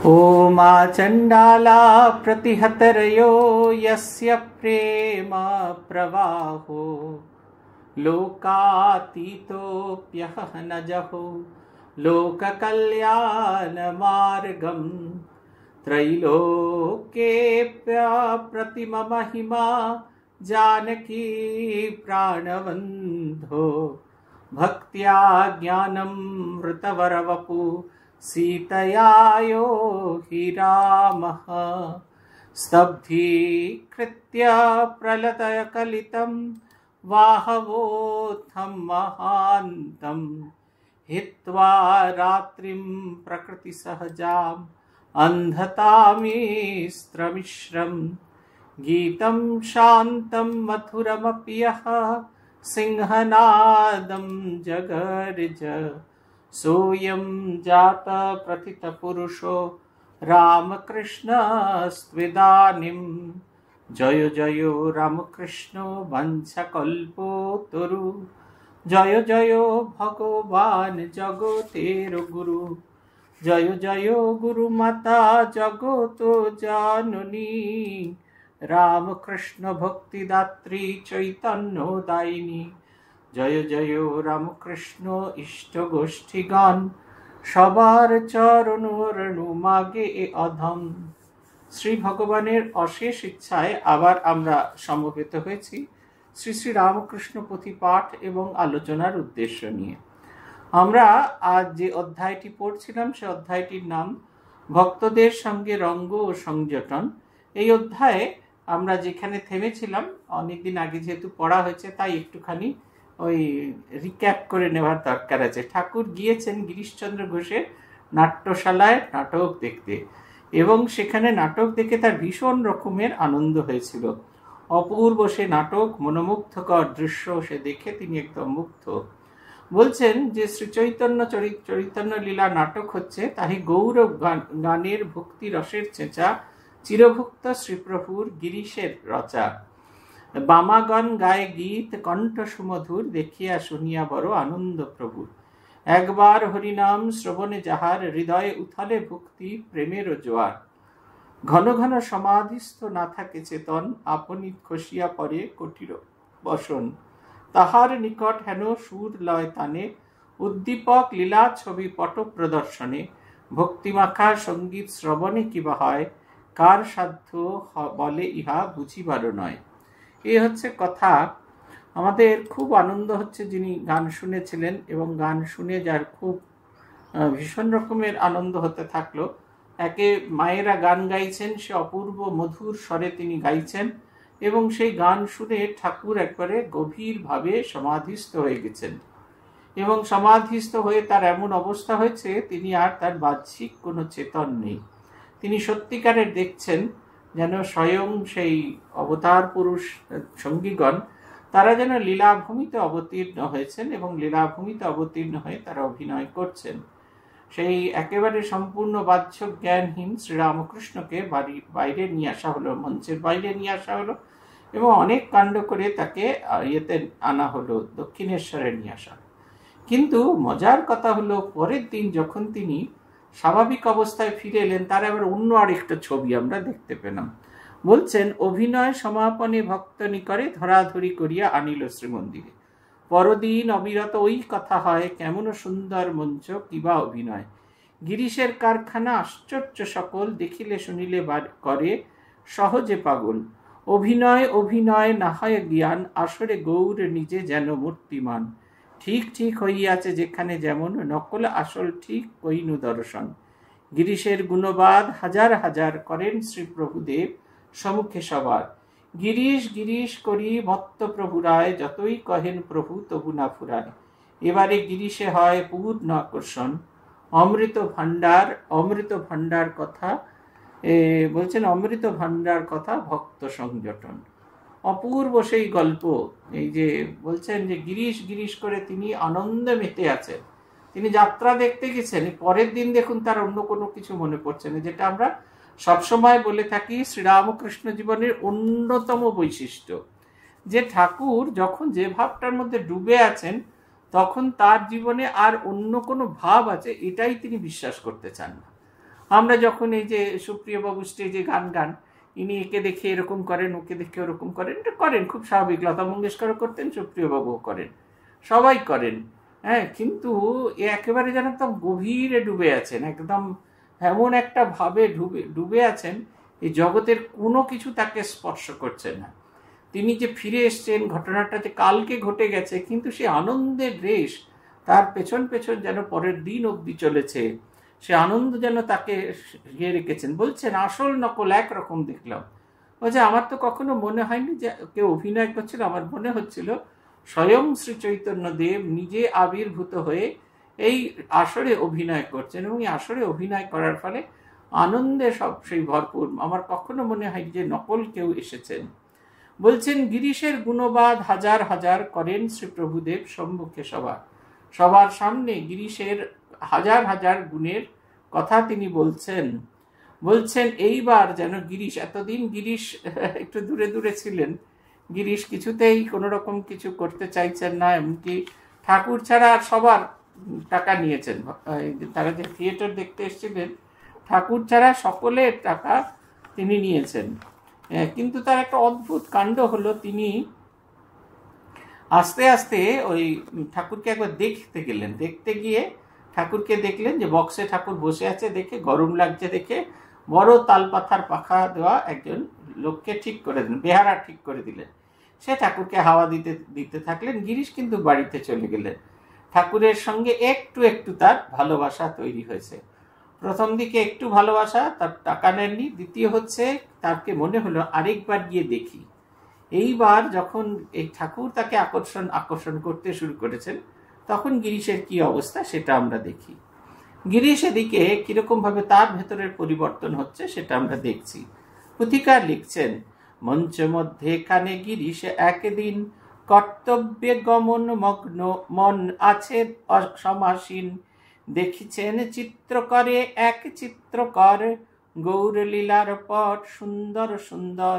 ओमा चण्डाला प्रतिहतरयो यस्य प्रेम प्रवाहो लोकातीतोऽप्यहनजहो लोककल्याणमार्गं त्रैलोक्येऽप्यप्रतिममहिमा जानकी प्राणबन्धो भक्त्या ज्ञानं वृतवरवपु सीतया यो हि रामः स्तब्धीकृत्य प्रलतकलितं वाहवोत्थं महान्तं हित्वा रात्रिं प्रकृतिसहजाम् अन्धतामिस्त्रमिश्रं गीतं शान्तं मधुरमपि यः सिंहनादं जगर्ज सोऽयं जात प्रथितपुरुषो रामकृष्णस्त्विदानीं जय जय रामकृष्ण वंशकल्पतरु जय जय भगवान जगतेर गुरु जय जय गुरुमाता जगत जननी रामकृष्ण भक्तिदात्री चैतन्यदायिनी जय जय रामकृष्ण इष्ट गोष्ठीगान सबार चरण रेणु मागे ए अधम। श्री भगवानेर अशेष इच्छाय आबार आमरा समवेत हয়েছি श्री श्री रामकृष्ण पुथी पाठ एवं आलोचनार उद्देश्य निये। आमरा आज जे अध्यायटी पढ़ছিলাম से अध्यायটির नाम भक्तদের संगे रंग ओ संयोजन। এই অধ্যায়ে আমরা যেখানে থেমেছিলাম অনেকদিন আগে যেহেতু পড়া হয়েছে তাই একটুখানি ওই রিক্যাপ করে নেওয়ার দরকার আছে। ঠাকুর গিয়েছেন গিরিশচন্দ্র ঘোষের নাট্যশালায় নাটক দেখতে এবং সেখানে নাটক দেখে তার ভীষণ রকমের আনন্দ হয়েছিল। অপূর্ব সে নাটক, মনোমুগ্ধকর দৃশ্য সে দেখে তিনি একদম মুগ্ধ। বলছেন যে শ্রী চৈতন্য লীলা নাটক হচ্ছে তাহি গৌরব গানের ভক্তি রসের চেঁচা চিরভুক্ত শ্রীপ্রভুর গিরিশের রচা। বামাগণ গায়ে গীত কণ্ঠ সুমধুর দেখিয়া শুনিয়া বড় আনন্দ প্রভুর। একবার হরিনাম শ্রবণে যাহার হৃদয়ে উথলে ভক্তি প্রেমের জোয়ার। ঘন ঘন সমাধিস্থ না থাকে চেতন আপনি খসিয়া পড়ে কটির বসন। তাহার নিকট হেন সুর লয় তানে উদ্দীপক লীলা ছবি পট প্রদর্শনে। ভক্তিমাখা সঙ্গীত শ্রবণে কিবা হয় কার সাধ্য বলে ইহা বুঝিবার নয়। এই হচ্ছে কথা। আমাদের খুব আনন্দ হচ্ছে যিনি গান শুনেছিলেন এবং গান শুনে যার খুব ভীষণ রকমের আনন্দ হতে থাকলো। একে মায়েরা গান গাইছেন, সে অপূর্ব মধুর স্বরে তিনি গাইছেন এবং সেই গান শুনে ঠাকুর একবারে গভীরভাবে সমাধিস্থ হয়ে গেছেন এবং সমাধিস্থ হয়ে তার এমন অবস্থা হয়েছে তিনি আর তার বাহ্যিক কোনো চেতন নেই। তিনি সত্যিকারের দেখছেন যেন স্বয়ং সেই অবতার পুরুষ সঙ্গীগণ তারা যেন লীলাভূমিতে অবতীর্ণ হয়েছেন এবং লীলাভূমিতে অবতীর্ণ হয়ে তারা অভিনয় করছেন। সেই একেবারে সম্পূর্ণ বাহ্য জ্ঞানহীন শ্রীরামকৃষ্ণকে বাইরে নিয়ে আসা হলো, মঞ্চের বাইরে নিয়ে আসা হলো এবং অনেক কাণ্ড করে তাকে ইয়েতে আনা হলো, দক্ষিণেশ্বরে নিয়ে আসা। কিন্তু মজার কথা হলো পরের দিন যখন তিনি স্বাভাবিক অবস্থায় ফিরে এলেন তার আবার অন্য আরেকটা ছবি আমরা দেখতে পেলাম। বলছেন অভিনয় সমাপনে ভক্ত নিকরে ধরাধরি করিয়া আনিল শ্রীমন্দিরে। পরদিন অবিরত ওই কথা হয় কেমন সুন্দর মঞ্চ কিবা অভিনয়। গিরিশের কারখানা আশ্চর্য সকল দেখিলে শুনিলে করে সহজে পাগল। অভিনয় অভিনয় না হয় জ্ঞান আসরে গৌর নিজে যেন মূর্তিমান। ঠিক ঠিক হইয়াছে যেখানে যেমন নকল আসল ঠিক কইনু দর্শন। গিরিশের গুণবাদ হাজার হাজার করেন শ্রী প্রভুদেব সম্মুখে সবার। গিরিশ গিরিশ করি মত্ত প্রভুরায় যতই কহেন প্রভু তবু না ফুরায়। এবারে গিরিশে হয় পূর্ণ আকর্ষণ। অমৃত ভাণ্ডার কথা বলছেন অমৃত ভাণ্ডার কথা ভক্ত সংযটন। অপূর্ব সেই গল্প। এই যে বলছেন যে গিরিশ গিরিশ করে তিনি আনন্দে মেতে আছেন। তিনি যাত্রা দেখতে গেছেন, পরের দিন দেখুন তার অন্য কোনো কিছু মনে পড়ছে না, যেটা আমরা সবসময় বলে থাকি শ্রীরামকৃষ্ণ জীবনের অন্যতম বৈশিষ্ট্য, যে ঠাকুর যখন যে ভাবটার মধ্যে ডুবে আছেন তখন তার জীবনে আর অন্য কোনো ভাব আছে এটাই তিনি বিশ্বাস করতে চান না। আমরা যখন এই যে সুপ্রিয় বাবু স্টেজে গান গান, ইনি একে দেখে এরকম করেন, ওকে দেখে ওরকম করেন, এটা করেন খুব স্বাভাবিক। লতা মঙ্গেশকরও করতেন, সুপ্রিয় বাবুও করেন, সবাই করেন। হ্যাঁ, কিন্তু এ একেবারে যেন একদম গভীরে ডুবে আছেন, একদম এমন একটা ভাবে ডুবে আছেন, এই জগতের কোনো কিছু তাকে স্পর্শ করছে না। তিনি যে ফিরে এসছেন, ঘটনাটা যে কালকে ঘটে গেছে, কিন্তু সে আনন্দের রেশ তার পেছন পেছন যেন পরের দিন অবধি চলেছে। সে আনন্দ যেন তাকে ইয়ে রেখেছেন। বলছেন আসল নকল একরকম দেখলাম। বলছে আমার তো কখনো মনে হয়নি যে কেউ অভিনয় করছিল, আমার মনে হচ্ছিল স্বয়ং শ্রী চৈতন্য দেব নিজে আবির্ভূত হয়ে এই আসরে অভিনয় করছেন, এবং এই আসরে অভিনয় করার ফলে আনন্দে সব সেই ভরপুর। আমার কখনো মনে হয় যে নকল কেউ এসেছেন। বলছেন গিরিশের গুণবাদ হাজার হাজার করেন শ্রী প্রভুদেব সম্মুখে সবার সামনে গিরিশের হাজার হাজার গুণের কথা তিনি বলছেন এইবার যেন গিরিশ, এতদিন গিরিশ একটু দূরে দূরে ছিলেন, গিরিশ কিছুতেই কোনো রকম কিছু করতে চাইছেন না, এমনকি ঠাকুর ছাড়া আর সবার টাকা নিয়েছেন। তারা যে থিয়েটার দেখতে এসেছিলেন, ঠাকুর ছাড়া সকলের টাকা তিনি নিয়েছেন। কিন্তু তার একটা অদ্ভুত কাণ্ড হলো, তিনি আস্তে আস্তে ওই ঠাকুরকে একবার দেখতে গেলেন। দেখতে গিয়ে ঠাকুরকে দেখলেন যে বক্সে ঠাকুর বসে আছে, দেখে গরম লাগছে, দেখে বড় তালপাথার পাখা দেওয়া একজন লোককে ঠিক করে দিলেন, বেহারা ঠিক করে দিলেন। সে ঠাকুরকে হাওয়া দিতে থাকলেন। গিরিশ কিন্তু বাড়িতে চলে গেলেন। ঠাকুরের সঙ্গে একটু একটু তার ভালোবাসা তৈরি হয়েছে। প্রথম দিকে একটু ভালোবাসা, তার টাকা নেননি। দ্বিতীয় হচ্ছে তাকে মনে হলো আরেকবার গিয়ে দেখি। এইবার যখন এই ঠাকুর তাকে আকর্ষণ করতে শুরু করেছেন, তখন গিরিশের কি অবস্থা সেটা আমরা দেখি। গিরিশ এদিকে কিরকম ভাবে তার ভেতরের পরিবর্তন হচ্ছে সেটা আমরা দেখছি। পুথিকার লিখছেন, মঞ্চ মধ্যে কানে গিরিশ একদিন কর্তব্যে গমন মগ্ন মন আছে সমাসীন। দেখিছেন চিত্রকরে এক চিত্রকর গৌরলীলার পট সুন্দর সুন্দর।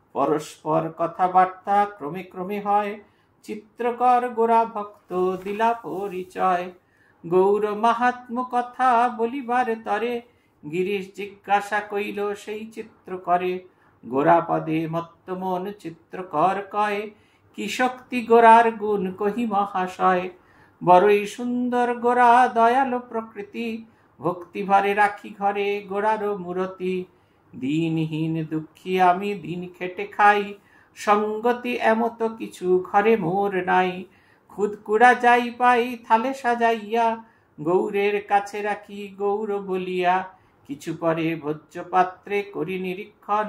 পরস্পর কথাবার্তা ক্রমে ক্রমে হয়, চিত্রকর গোরা ভক্ত দিলা পরিচয়। গৌর মাহাত্ম কথা বলিবার তরে গিরিশ জিজ্ঞাসা কইল সেই চিত্রকরে। গোরা পদে মত্ত মন চিত্রকর কয়, কি শক্তি গোরার গুণ কহি মহাশয়। বড়ই সুন্দর গোরা দয়ালো প্রকৃতি, ভক্তি ভরে রাখি ঘরে গোরারও মূরতি। দিনহীন দুঃখী আমি দিন খেটে খাই, সঙ্গতি এমত কিছু ঘরে মোর নাই। খুদকুড়া যাই পাই থালে সাজাইয়া, গৌরের কাছে রাখি গৌর বলিয়া। কিছু পরে ভোজ্য পাত্রে করি নিরীক্ষণ,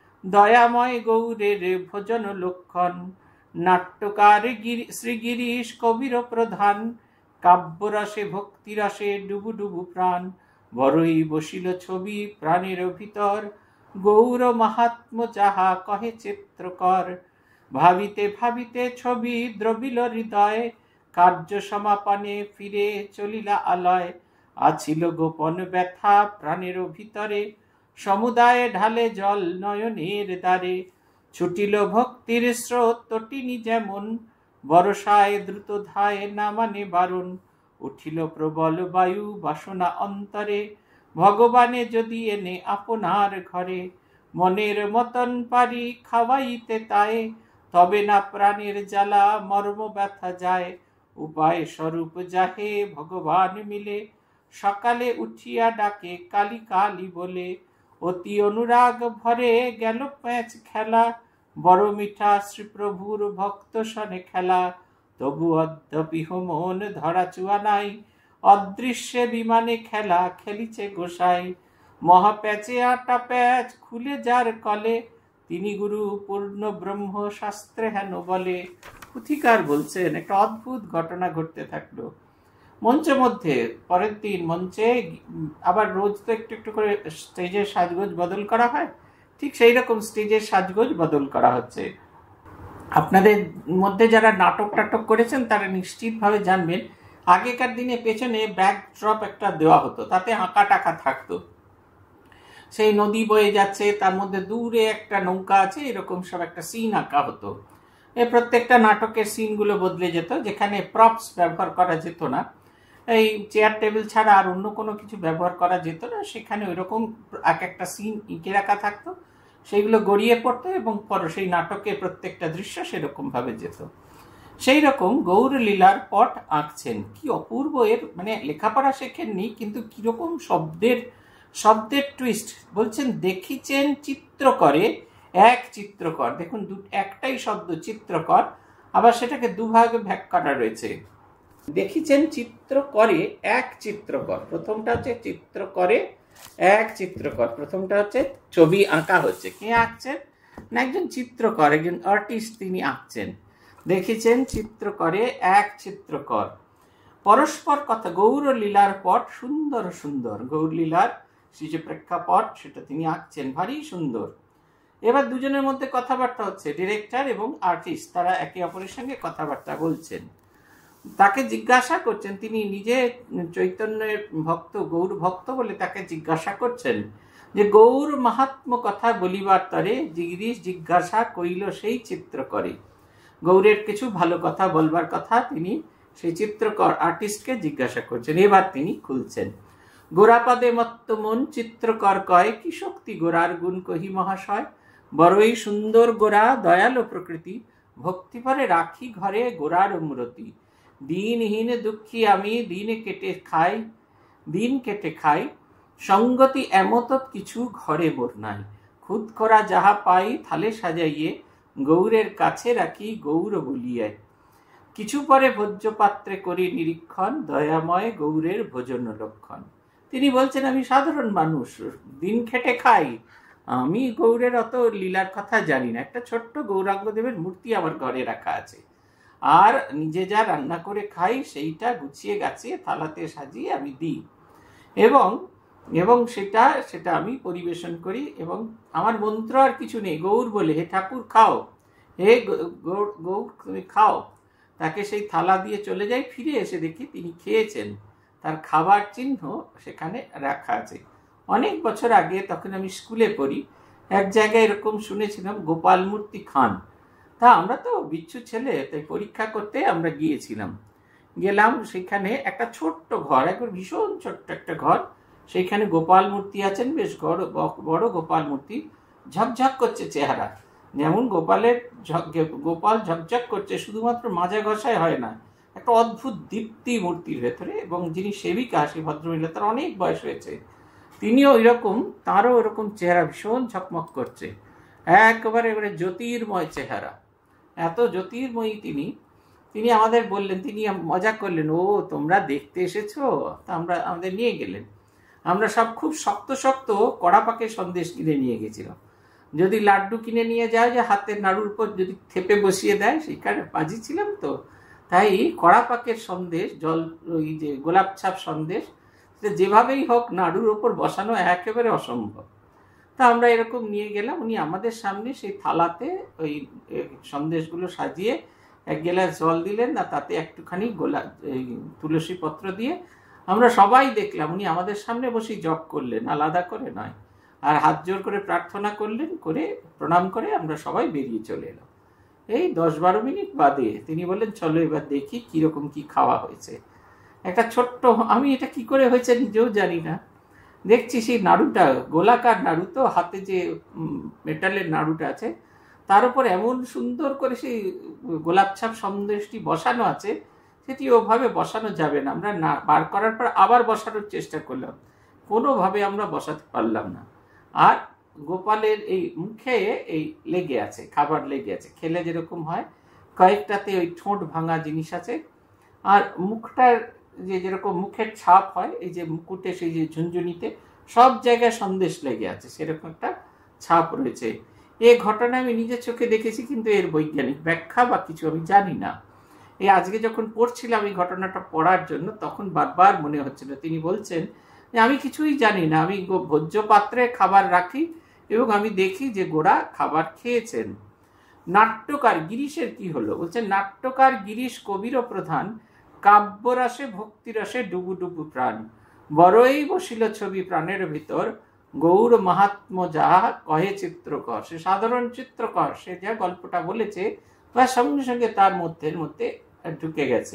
দয়াময় গৌরের ভোজন লক্ষণ। নাট্যকার শ্রীগিরিশ কবির প্রধান, কাব্যরসে ভক্তিরসে ডুবু ডুবু প্রাণ। বড়ই বসিল ছবি প্রাণের ভিতর, গৌর মাহাত্ম যাহা কহে চিত্রকর। ভাবিতে ভাবিতে ছবি দ্রবিল হৃদয়, কার্য সমাপনে ফিরে চলিলা আলয়। আছিল গোপন ব্যথা প্রাণের ভিতরে, সমুদায়ে ঢালে জল নয়নের দ্বারে। ছুটিল ভক্তির স্রোত তটিনী যেমন, বরসায় দ্রুত ধায় না মানে বারণ। উঠিল প্রবল বায়ু বাসনা অন্তরে, ভগবানে যদি এনে আপনার ঘরে। মনের মতন পারি খাওয়াইতে তাই, তবে না প্রাণের জ্বালা মর্ম ব্যথা যায়। উপায় স্বরূপ যাহে ভগবান মিলে, সকালে উঠিয়া ডাকে কালী কালী বলে। অতি অনুরাগ ভরে গেল প্যাঁচ খেলা, বড় মিঠা শ্রীপ্রভুর ভক্ত সনে খেলা। তবু অদ্যপি মন ধরা চুয়া নাই, অদৃশ্যে বিমানে খেলা খেলিছে গোসাই। মহাপ্যাচে আটা প্যাচ খুলে যার কলে, তিনি গুরু পূর্ণ ব্রহ্ম শাস্ত্রে হেন বলে। পুথিকার বলছেন একটা অদ্ভুত ঘটনা ঘটতে থাকলো মঞ্চ মধ্যে। পরের দিন মঞ্চে আবার রোজ তো একটু একটু করে স্টেজের সাজগোজ বদল করা হয়, ঠিক সেই রকম স্টেজের সাজগোজ বদল করা হচ্ছে। আপনাদের মধ্যে যারা নাটক টাটক করেছেন তারা নিশ্চিতভাবে জানবেন, আগেকার দিনে পেছনে ব্যাকড্রপ একটা দেওয়া হতো, তাতে আঁকা টাকা থাকতো। সেই নদী বয়ে যাচ্ছে, তার মধ্যে দূরে একটা নৌকা আছে, এরকম সব একটা সিন আঁকা হতো। এই প্রত্যেকটা নাটকের সিনগুলো বদলে যেত, যেখানে প্রপস ব্যবহার করা যেত না এই চেয়ার টেবিল ছাড়া আর অন্য কোনো কিছু ব্যবহার করা যেত না, সেখানে ওইরকম এক একটা সিন এঁকে রাখা থাকতো, সেইগুলো গড়িয়ে পড়তো এবং পরে সেই নাটকে প্রত্যেকটা দৃশ্য সেরকমভাবে যেত। সেই রকম গৌরলীলার পট আঁকছেন, কি অপূর্ব! এর মানে লেখাপড়া শেখেননি, কিন্তু কিরকম শব্দের টুইস্ট! বলছেন দেখিছেন চিত্রকরে এক চিত্রকর। দেখুন, একটাই শব্দ চিত্রকর, আবার সেটাকে দুভাগে ভাগ করা রয়েছে। দেখিছেন চিত্রকরে এক চিত্রকর, প্রথমটা হচ্ছে চিত্রকরে এক চিত্রকর, প্রথমটা হচ্ছে ছবি আঁকা হচ্ছে। কে আঁকছেন? না, একজন চিত্রকর, একজন আর্টিস্ট, তিনি আঁকছেন। দেখিছেন চিত্রকরে এক চিত্রকর। পরস্পর কথা, গৌরলীলার পট সুন্দর সুন্দর, গৌরলীলার সেই যে প্রেক্ষাপট সেটা তিনি আঁকছেন, ভারী সুন্দর। এবার দুজনের মধ্যে কথাবার্তা হচ্ছে, ডিরেক্টর এবং আর্টিস্ট, তারা একে অপরের সঙ্গে কথাবার্তা বলছেন। তাকে জিজ্ঞাসা করছেন, তিনি নিজে চৈতন্যের ভক্ত, গৌর ভক্ত বলে তাকে জিজ্ঞাসা করছেন যে গৌর মাহাত্ম কথা বলিবার তরে গিরিশ জিজ্ঞাসা কইল সেই চিত্রকরে। গৌরের কিছু ভালো কথা বলবার কথা তিনি সেই চিত্রকর আর্টিস্টকে জিজ্ঞাসা করছেন। এবার তিনি খুলছেন। গোরাপদে মত্ত মন চিত্রকর কয়, কি শক্তি গোরার গুণ কহি মহাশয়। বড়ই সুন্দর গোরা, দয়ালু প্রকৃতি, ভক্তি পরে রাখি ঘরে গোরার মূরতি। দিনহীন দুঃখী আমি, দিন কেটে খাই, সঙ্গতি এমত কিছু ঘরে মোর নাই। খুদ করা যাহা পাই থালে সাজাইয়ে, গৌরের কাছে রাখি গৌর বলিয়ে। কিছু পরে ভোজ্যপাত্রে করি নিরীক্ষণ, দয়াময় গৌরের ভোজন লক্ষণ। তিনি বলছেন, আমি সাধারণ মানুষ, দিন খেটে খাই, আমি গৌরের অত লীলার কথা জানি না। একটা ছোট্ট গৌরাঙ্গদেবের মূর্তি আমার ঘরে রাখা আছে, আর নিজে যা রান্না করে খাই সেইটা গুছিয়ে গাছিয়ে থালাতে সাজিয়ে আমি দিই, এবং সেটা আমি পরিবেশন করি, এবং আমার মন্ত্র আর কিছু নেই। গৌর বলে, হে ঠাকুর খাও, হে গৌর তুমি খাও। তাকে সেই থালা দিয়ে চলে যাই, ফিরে এসে দেখি তিনি খেয়েছেন, তার খাবার চিহ্ন সেখানে রাখা আছে। অনেক বছর আগে, তখন আমি স্কুলে পড়ি, এক জায়গায় এরকম শুনেছিলাম গোপাল মূর্তি খান। তা আমরা তো বিচ্ছু ছেলে, তাই পরীক্ষা করতে আমরা গেলাম। সেখানে একটা ছোট্ট ঘর, একবার ভীষণ ছোট্ট একটা ঘর, সেইখানে গোপাল মূর্তি আছেন, বেশ বড় গোপাল মূর্তি, ঝকঝক করছে চেহারা। যেমন গোপাল ঝকঝক করছে, শুধুমাত্র মাজা ঘষায় হয় না, একটা অদ্ভুত দীপ্তি মূর্তির ভেতরে। এবং যিনি সেবিকা, সেই ভদ্রমহিলা, তার অনেক বয়স হয়েছে, তিনিও ওইরকম, তাঁরও ওরকম চেহারা, ভীষণ ঝকমক করছে, একেবারে জ্যোতির্ময় চেহারা, এত জ্যোতির্ময়ী তিনি আমাদের বললেন, তিনি মজা করলেন, ও তোমরা দেখতে এসেছো, তা আমাদের নিয়ে গেলেন। আমরা সব খুব শক্ত শক্ত কড়া পাকের সন্দেশ কিনে নিয়ে গেছিলাম। যদি লাড্ডু কিনে নিয়ে যায়, যে হাতের নাড়ুর উপর যদি থেপে বসিয়ে দেয়, সেইখানে বাজি ছিলাম তো, তাই কড়া পাকের সন্দেশ, ওই যে গোলাপ ছাপ সন্দেশ, যেভাবেই হোক নাড়ুর ওপর বসানো একেবারে অসম্ভব। তা আমরা এরকম নিয়ে গেলাম, উনি আমাদের সামনে সেই থালাতে ওই সন্দেশগুলো সাজিয়ে এক গ্লাস জল দিলেন, না তাতে একটুখানি তুলসী পত্র দিয়ে আমরা সবাই দেখলাম, উনি আমাদের সামনে বসে জপ করলেন, আলাদা করে নয়, আর হাত জোর করে প্রার্থনা করলেন, করে প্রণাম করে আমরা সবাই বেরিয়ে চলে এলাম। এই 10-12 মিনিট বাদে তিনি বললেন, চলো এবার দেখি কিরকম কি খাওয়া হয়েছে। একটা ছোট্ট, আমি এটা কি করে হয়েছে নিজেও জানি না, দেখছি সেই নাড়ুটা, গোলাকার নাড়ু তো, হাতে যে মেটালের নাড়ুটা আছে, তার উপর এমন সুন্দর করে সেই গোলাপ ছাপ সন্দেশটি বসানো আছে, সেটি ওভাবে বসানো যাবে না। আমরা না বার করার পর আবার বসানোর চেষ্টা করলাম, কোনোভাবে আমরা বসাতে পারলাম না। আর গোপালের এই মুখে এই লেগে আছে, খাবার লেগে আছে, খেলে যেরকম হয়, কয়েকটাতে ওই ঠোঁট ভাঙা জিনিস আছে, আর মুখটার যেরকম মুখের ছাপ হয়, এই যে মুকুটে, সেই যে ঝুনঝুনিতে সব জায়গায় সন্দেশ লেগে আছে, সেরকম একটা ছাপ রয়েছে। এই ঘটনা আমি নিজের চোখে দেখেছি, কিন্তু এর বৈজ্ঞানিক ব্যাখ্যা বা কিছু আমি জানি না। এই আজকে যখন পড়ছিলাম এই ঘটনাটা পড়ার জন্য, তখন বারবার মনে হচ্ছিল, তিনি বলছেন যে আমি কিছুই জানি না, আমি ভোজ্য পাত্রে খাবার রাখি এবং আমি দেখি যে গোরা খাবার খেয়েছেন। নাট্যকার গিরিশের কি হলো? বলছেন, নাট্যকার গিরিশ কবির প্রধান, কাব্যরসে ভক্তিরসে ডুবু ডুবু প্রাণ, বড়ই বসিল ছবি প্রাণের ভিতর, গৌর মাহাত্ম যাহা কহে চিত্রকর। সে সাধারণ চিত্রকর, সে যা গল্পটা বলেছে তার সঙ্গে সঙ্গে তার মধ্যে ঢুকে গেছে।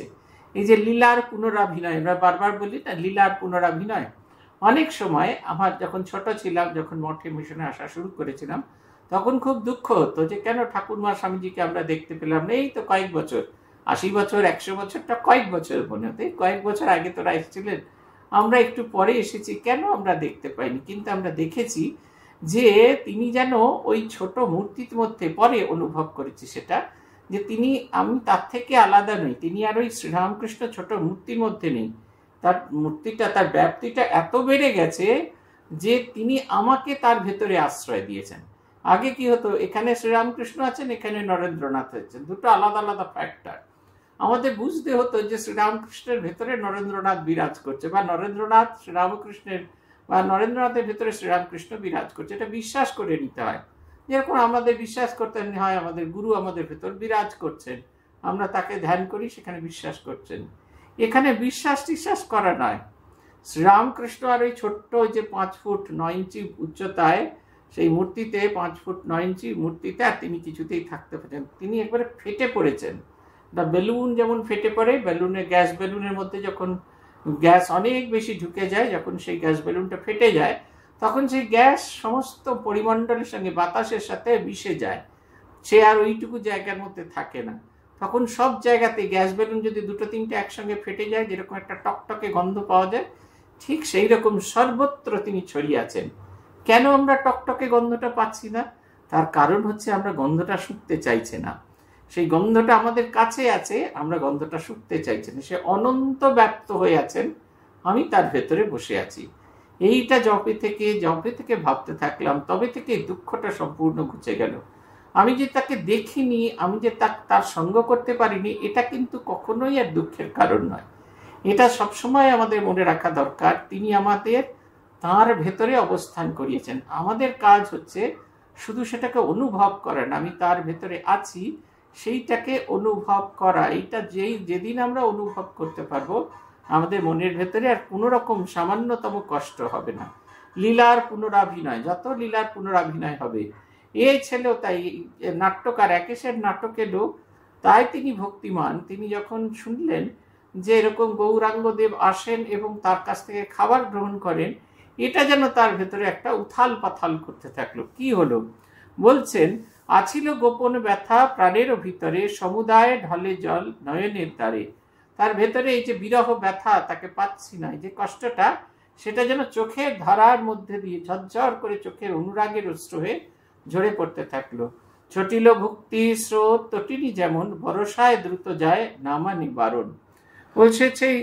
এই যে লীলার পুনরাভিনয়, আমরা বারবার বলি না লীলার পুনরাভিনয়। অনেক সময় আমার যখন ছোট ছিলাম, যখন মঠে মিশনে আসা শুরু করেছিলাম, তখন খুব দুঃখ হতো যে কেন ঠাকুরমা স্বামীজিকে আমরা দেখতে পেলাম না। এই তো কয়েক বছর, 80 বছর 100 বছরটা কয়েক বছর মনে হতে, কয়েক বছর আগে তোরা এসেছিলেন, আমরা একটু পরে এসেছি, কেন আমরা দেখতে পাইনি। কিন্তু আমরা দেখেছি যে তিনি যেন ওই ছোট মূর্তির মধ্যে, পরে অনুভব করেছি সেটা, যে তিনি, আমি তার থেকে আলাদা নই, তিনি আর ওই শ্রীরামকৃষ্ণ ছোট মূর্তির মধ্যে নেই। তার মূর্তিটা, তার ব্যাপ্তিটা এত বেড়ে গেছে যে তিনি আমাকে তার ভেতরে আশ্রয় দিয়েছেন। আগে কি হতো, এখানে শ্রীরামকৃষ্ণ আছেন, এখানে নরেন্দ্রনাথ আছেন, দুটো আলাদা আলাদা ফ্যাক্টর। আমাদের বুঝতে হতো যে শ্রীরামকৃষ্ণের ভেতরে নরেন্দ্রনাথ বিরাজ করছে, বা নরেন্দ্রনাথ শ্রীরামকৃষ্ণের, বা নরেন্দ্রনাথের ভেতরে শ্রীরামকৃষ্ণ বিরাজ করছে, এটা বিশ্বাস করে নিতে হয়। যেরকম আমাদের বিশ্বাস করতে হয় আমাদের গুরু আমাদের ভেতর বিরাজ করছেন, আমরা তাকে ধ্যান করি, সেখানে বিশ্বাস করছেন। এখানে বিশ্বাস করা নয়। শ্রীরামকৃষ্ণ আর ওই ছোট্ট যে 5 ফুট 9 ইঞ্চি উচ্চতায় সেই মূর্তিতে, 5 ফুট 9 ইঞ্চি মূর্তিতে আর তিনি কিছুতেই থাকতে পারছেন। তিনি একবারে ফেটে পড়েছেন। বেলুন যেমন ফেটে পড়ে, বেলুনে, গ্যাস বেলুনের মধ্যে যখন গ্যাস অনেক বেশি ঢুকে যায়, যখন সেই গ্যাস বেলুনটা ফেটে যায়, তখন সেই গ্যাস সমস্ত পরিমণ্ডলের সঙ্গে, বাতাসের সাথে মিশে যায়, সে আর ওইটুকু জায়গার মধ্যে থাকে না। তখন সব জায়গাতে গ্যাস বেলুন যদি 2-3টে একসঙ্গে ফেটে যায়, যেরকম একটা টকটকে গন্ধ পাওয়া যায়, ঠিক সেই রকম সর্বত্র তিনি ছড়িয়ে আছেন। কেন আমরা টকটকে গন্ধটা পাচ্ছি না? তার কারণ হচ্ছে আমরা গন্ধটা শুঁকতে চাইছে না। সেই গন্ধটা আমাদের কাছে আছে, আমরা গন্ধটা শুঁকতে চাইছি না। সে অনন্ত ব্যপ্ত হয়ে আছেন, আমি তার ভেতরে বসে আছি। এইটা যবে থেকে ভাবতে থাকলাম, তবে থেকে দুঃখটা সম্পূর্ণ ঘুচে গেল। আমি যে তাকে দেখিনি, আমি যে তার সঙ্গ করতে পারিনি, এটা কিন্তু কখনোই আর দুঃখের কারণ নয়। এটা সবসময় আমাদের মনে রাখা দরকার। তিনি আমাদের তার ভেতরে অবস্থান করিয়েছেন। আমাদের কাজ হচ্ছে শুধু সেটাকে অনুভব করা না, আমি তার ভেতরে আছি সেইটাকে অনুভব করা। এইটা যেদিন আমরা অনুভব করতে পারবো, আমাদের মনের ভেতরে আর কোনো রকম সামান্যতম কষ্ট হবে না। লীলার পুনরাভিনয়, যত লীলার পুনরাভিনয় হবে। এই ছেলেও তাই, নাট্যকার, একেশের নাটকে লোক, তাই তিনি ভক্তিমান। তিনি যখন শুনলেন যে এরকম গৌরাঙ্গদেব আসেন এবং তার কাছ থেকে খাবার গ্রহণ করেন, এটা যেন তার ভেতরে একটা উথাল পাথাল করতে থাকলো। কি হলো? বলছেন, আছিল গোপন ব্যথা প্রাণেরও ভিতরে, সমুদায় ঢলে জল নয়নের দ্বারে। তার ভেতরে এই যে বিরহ ব্যথা, তাকে পাচ্ছি না, যে কষ্টটা, সেটা যেন চোখের ধারার মধ্যে দিয়ে ঝরঝর করে চোখের অনুরাগের অশ্রু হয়ে ঝরে পড়তে থাকলো। ছটিল ভক্তি স্রোত তটিনী যেমন, ভরসায় দ্রুত যায় নামানি বারণ। বলছে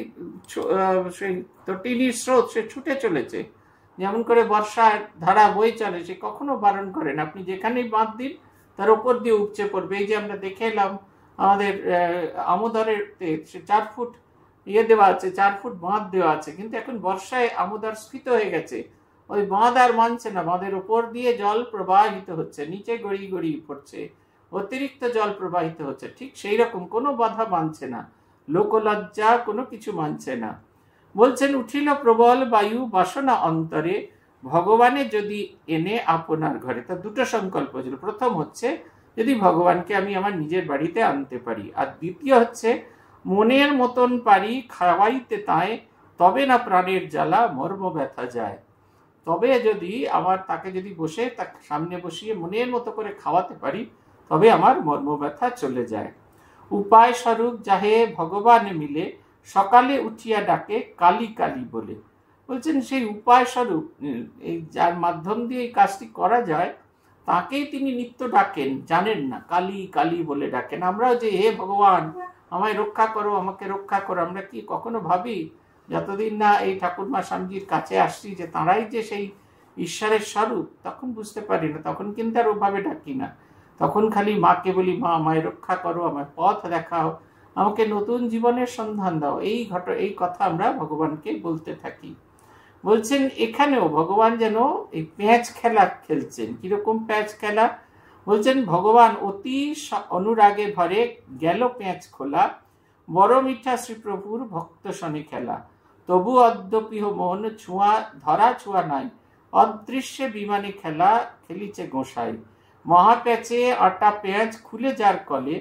সেই তটিনীর স্রোত, সে ছুটে চলেছে, যেমন করে বর্ষার ধারা বয়ে চলে, সে কখনো বারণ করেন। আপনি যেখানেই বাঁধ দিন, তার উপর দিয়ে উপচে পড়বে। এই যে আমরা দেখে এলাম আমাদের আমোদরের, সে 4 ফুট দেওয়া আছে, 4 ফুট বাঁধ দেওয়া আছে, কিন্তু এখন বর্ষায় আমোদর স্ফীত হয়ে গেছে, ওই বাঁধ আর মানছে না। বাঁধের উপর দিয়ে জল প্রবাহিত হচ্ছে, নিচে গড়িয়ে গড়িয়ে পড়ছে, অতিরিক্ত জল প্রবাহিত হচ্ছে। ঠিক সেই রকম কোনো বাধা মানছে না, লোকলজ্জা কোনো কিছু মানছে না। বলছেন, উঠিল প্রবল বায়ু বাসনা অন্তরে, ভগবানে যদি এনে আপনার ঘরে। তার দুটো সংকল্প ছিল। প্রথম হচ্ছে, যদি ভগবানকে আমি আমার নিজের বাড়িতে আনতে পারি, আর দ্বিতীয় হচ্ছে, মনের মতন পারি খাওয়াইতে তাই, তবে না প্রাণের জ্বালা মর্ম ব্যথা যায়। তবে যদি আমার তাকে যদি বসে, তার সামনে বসিয়ে মনের মতো করে খাওয়াতে পারি, তবে আমার মর্ম ব্যথা চলে যায়। উপায় স্বরূপ যাহে ভগবানে মিলে, সকালে উঠিয়া ডাকে কালী কালী বলে। বলছেন, সেই উপায় স্বরূপ, এই যার মাধ্যম দিয়ে এই কাজটি করা যায়, তাকেই তিনি নিত্য ডাকেন, জানেন না, কালী কালী বলে ডাকেন। আমরাও যে হে ভগবান আমায় রক্ষা করো, আমাকে রক্ষা করো, আমরা কি কখনো ভাবি, যতদিন না এই ঠাকুরমা স্বামীজির কাছে আসছি, যে তাঁরাই যে সেই ঈশ্বরের স্বরূপ, তখন বুঝতে পারি না। তখন কিন্তু আর ওভাবে ডাকি না, তখন খালি মাকে বলি, মা আমায় রক্ষা করো, আমায় পথ দেখাও, আমাকে নতুন জীবনের সন্ধান দাও। এই কথা আমরা ভগবানকে বলতে থাকি। বলছেন, এখানেও ভগবান যেন এই প্যাঁচ খেলা খেলছেন। কিরকম প্যাঁচ খেলা? বলছেন, ভগবান অতি অনুরাগে ভরে গেল প্যাঁচ খোলা, বড় মিঠা শ্রীপ্রভুর ভক্ত শনে খেলা। তবু অদ্যপিহ মন ধরা ছোঁয়া নাই, অদৃশ্যে বিমানে খেলা খেলিছে গোসাই। মহাপ্যাঁচে আটা পেঁয়াজ খুলে যার কলে,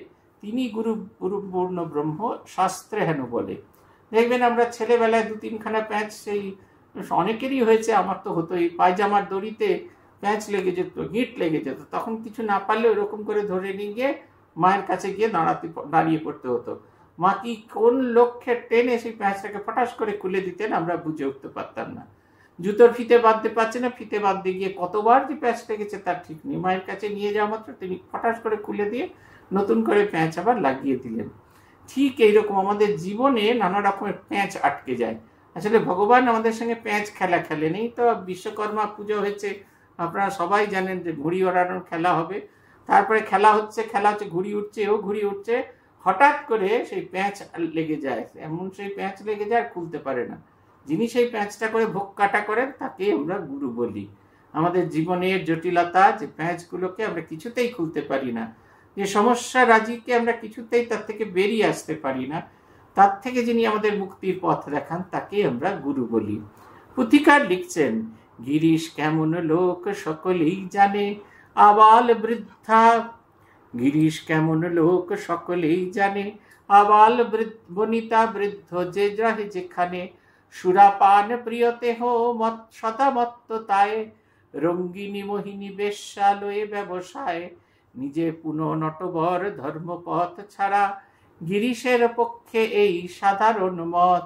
তিনি গুরু গুরু পূর্ণ ব্রহ্ম শাস্ত্রে হেন বলে। দেখবেন আমরা ছেলেবেলায় 2-3খানা প্যাঁচ, সেই অনেকেরই হয়েছে, আমার তো হতোই, পায়জামার দড়িতে প্যাঁচ লেগে যেত, গিঁট লেগে যেত, তখন কিছু না পারলে ওরকম করে ধরে নিয়ে গিয়ে মায়ের কাছে গিয়ে দাঁড়িয়ে পড়তে হতো। মা কি কোন লক্ষ্যে টেনে সেই প্যাঁচটাকে ফটাস করে খুলে দিতেন আমরা বুঝে উঠতে পারতাম না। জুতোর ফিতে বাঁধতে পারছে না, ফিতে বাঁধতে গিয়ে কতবার যে প্যাঁচ লেগেছে তার ঠিক নেই। মায়ের কাছে নিয়ে যাওয়া মাত্র তিনি ফটাস করে খুলে দিয়ে নতুন করে প্যাঁচ আবার লাগিয়ে দিলেন। ঠিক এইরকম আমাদের জীবনে নানা রকমের প্যাঁচ আটকে যায়। আসলে ভগবান আমাদের সঙ্গে প্যাঁচ খেলা খেলেন। এই তো বিশ্বকর্মা পুজো হয়েছে, আপনারা সবাই জানেন যে ঘুড়ি ওড়ানোর খেলা হবে, তারপরে খেলা হচ্ছে ঘুড়ি উঠছে, ঘুড়ি উঠছে, হঠাৎ করে সেই প্যাঁচ লেগে যায়, এমন সেই প্যাঁচ লেগে যায় আর খুলতে পারে না। যিনি সেই প্যাঁচটা করে ভোগ কাটা করেন তাকে আমরা গুরু বলি। আমাদের জীবনের জটিলতা, যে প্যাঁচগুলোকে আমরা কিছুতেই খুলতে পারি না, যে সমস্যা রাজিকে আমরা কিছুতেই তার থেকে বেরিয়ে আসতে পারি না, তার থেকে যিনি আমাদের মুক্তির পথ দেখান তাকে আমরা গুরু বলি। পুথিকার লিখছেন, গিরিশ কেমন লোক সকলেই জানে আবাল বৃদ্ধা। গিরিশ কেমন লোক সকলেই জানে আবাল বনিতা বৃদ্ধ যে যাহে যেখানে। সুরাপান প্রিয়তেহ মত সদা মত্ততায় রঙ্গিনী মোহিনী বেশ্যালয়ে ব্যবসায়। নিজে পুনঃ নটবর ধর্মপথ ছাড়া গিরিশের পক্ষে এই সাধারণ মত।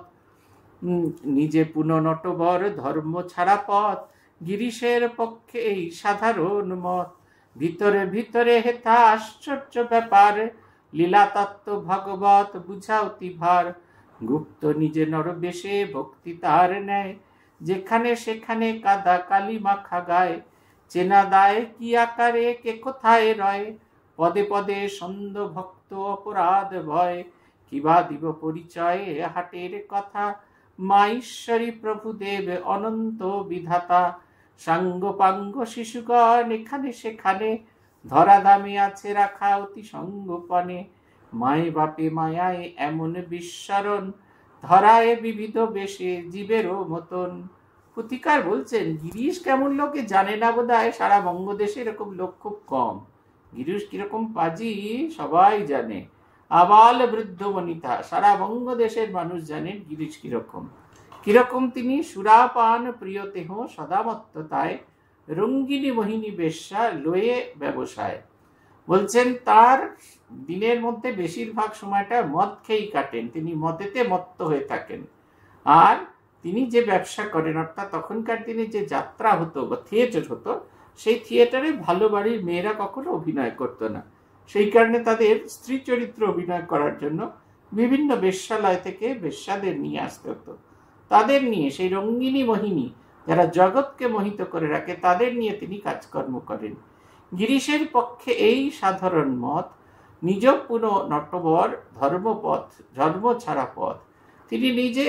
নিজে পুনঃ নটবর ধর্ম ছাড়া পথ গিরিশের পক্ষে এই সাধারণ মত। ভিতরে ভিতরে হেথা আশ্চর্য ব্যাপার লীলা তত্ত্ব ভগবত বুঝা অতি ভার। গুপ্ত নিজে নরবেশে ভক্তি তার নেয় যেখানে সেখানে কাদা কালি মাখা গায়। চেনা দায় কি আকারে কে কোথায় রয় পদে পদে সন্দ ভক্ত অপরাধ ভয়। কিবা দিব পরিচয় হাটের কথা মা ঈশ্বরী প্রভুদেব অনন্ত বিধাতা। সাঙ্গ পাঙ্গ শিশুগণ এখানে সেখানে ধরা দামে আছে রাখা অতি সঙ্গোপনে। মায়ে বাপে মায়ায় এমন বিস্মরণ ধরায় বিবিধ বেশে জীবেরও মতন। পুথিকার বলছেন, গিরিশ কেমন লোকে জানে না বোধহয়, সারা বঙ্গদেশে এরকম লোক খুব কম। গিরিশ কিরকম পাজি সবাই জানে, আবাল বৃদ্ধ বনিতা সারা বঙ্গদেশের মানুষ জানেন গিরিশ কিরকম। কিরকম তিনি সুরাপান প্রিয়তেহ সদামত্ততায় রঙ্গিনী মোহিনী বেশ্যা লয়ে ব্যবসায়। বলছেন তার দিনের মধ্যে বেশিরভাগ সময়টা মদ খেয়েই কাটেন, তিনি মদেতে মত্ত হয়ে থাকেন। আর তিনি যে ব্যবসা করেন, অর্থাৎ তখনকার দিনে যে যাত্রা হতো বা থিয়েটার হতো, সেই থিয়েটারে ভালো বাড়ির মেয়েরা কখনো অভিনয় করতো না। সেই কারণে তাদের স্ত্রী চরিত্র অভিনয় করার জন্য বিভিন্ন বেশ্যালয় থেকে বেশ্যাদের নিয়ে আসতে হতো। তাদের নিয়ে সেই রঙ্গিনী মোহিনী যারা জগৎকে মোহিত করে রাখে তাদের নিয়ে তিনি কাজকর্ম করেন। গিরিশের পক্ষে এই সাধারণ মত নিজ পুনঃ নটবর ধর্মপথ ধর্ম ছাড়া পথ। তিনি নিজে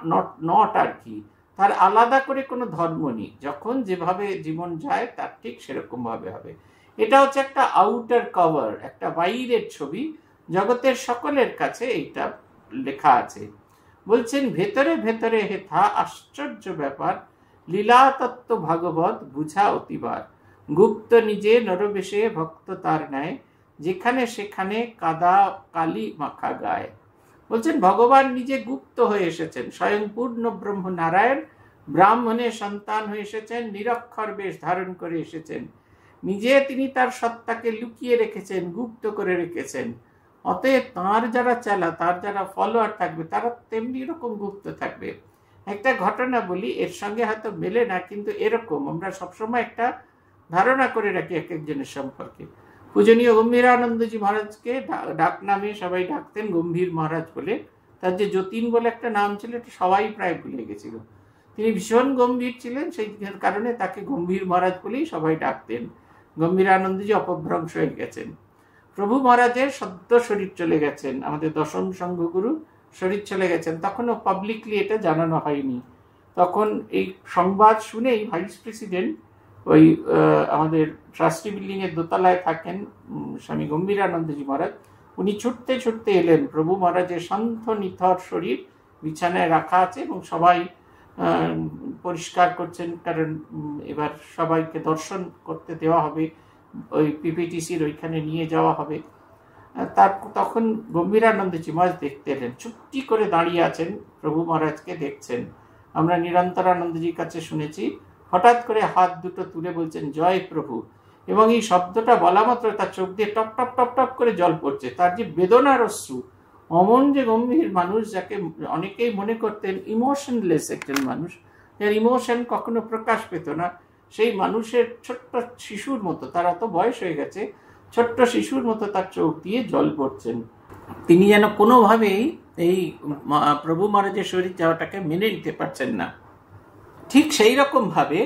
নট আর কি, তার আলাদা করে কোনো ধর্ম নেই, যখন যেভাবে জীবন যায় তার ঠিক সেরকম ভাবে হবে। এটা হচ্ছে একটা আউটার কভার, একটা বাইরের ছবি, জগতের সকলের কাছে এইটা লেখা আছে। বলছেন ভেতরে ভেতরে হেথা আশ্চর্য ব্যাপার লীলা তত্ত্ব ভাগবত বুঝা অতিবার। গুপ্ত নিজে নরবেশে ভক্ত তার ন্যায় যেখানে সেখানে কাদা কালি মাখা গায়। বলছেন ভগবান নিজে গুপ্ত হয়ে এসেছেন, স্বয়ং পূর্ণ ব্রহ্ম নারায়ণ ব্রাহ্মণের সন্তান হয়ে এসেছেন, নিরক্ষর বেশ ধারণ করে এসেছেন। নিজে তিনি তার সত্তাকে লুকিয়ে রেখেছেন, গুপ্ত করে রেখেছেন। অতএব তাঁর যারা চালা, তার যারা ফলোয়ার থাকবে তারা তেমনি এরকম গুপ্ত থাকবে। একটা ঘটনা বলি, এর সঙ্গে হয়তো মেলে না, কিন্তু এরকম আমরা সবসময় একটা ধারণা করে রাখি এক একজনের সম্পর্কে। পূজনীয় গম্ভীরানন্দজি মহারাজকে ডাক নামে সবাই ডাকতেন গম্ভীর মহারাজ বলে। তার যে যতীন বলে একটা নাম ছিল এটা সবাই প্রায় ভুলে গেছিল। তিনি ভীষণ গম্ভীর ছিলেন, সেই কারণে তাকে গম্ভীর মহারাজ বলেই সবাই ডাকতেন। গম্ভীরানন্দজি অপভ্রংশ হয়ে গেছেন। প্রভু মহারাজের সদ্য শরীর চলে গেছেন, আমাদের দশম সংঘগুরু শরীর চলে গেছেন, তখনও পাবলিকলি এটা জানানো হয়নি। তখন এই সংবাদ শুনেই ভাইস প্রেসিডেন্ট ওই আমাদের ট্রাস্টি বিল্ডিং এর দোতলায় থাকেন স্বামী গম্ভীরানন্দজি মহারাজ, উনি ছুটতে ছুটতে এলেন। প্রভু মহারাজের শান্ত নিথর শরীর বিছানায় রাখা আছে এবং সবাই পরিষ্কার করছেন, কারণ এবার সবাইকে দর্শন করতে দেওয়া হবে, ওই পিপিটিসির ওইখানে নিয়ে যাওয়া হবে। তার তখন গম্ভীরানন্দজি মহারাজ দেখতে এলেন, চুপটি করে দাঁড়িয়ে আছেন, প্রভু মহারাজকে দেখছেন। আমরা নিরন্তরানন্দজির কাছে শুনেছি হঠাৎ করে হাত দুটো তুলে বলছেন জয় প্রভু, এবং এই শব্দটা বলা মাত্র তার চোখ দিয়ে টপ টপ টপ টপ করে জল পড়ছে। তার যে বেদনার অশ্রু, অমন যে গম্ভীর মানুষ, যাকে অনেকেই মনে করতেন ইমোশনলেস একজন মানুষ, যার ইমোশন কখনো প্রকাশ পেত না, সেই মানুষের ছোট্ট শিশুর মতো, তার অত বয়স হয়ে গেছে, ছোট্ট শিশুর মতো তার চোখ দিয়ে জল পড়ছেন। তিনি যেন কোনোভাবেই এই প্রভু মহারাজের শরীর যাওয়াটাকে মেনে নিতে পারছেন না। ঠিক সেই রকম ভাবে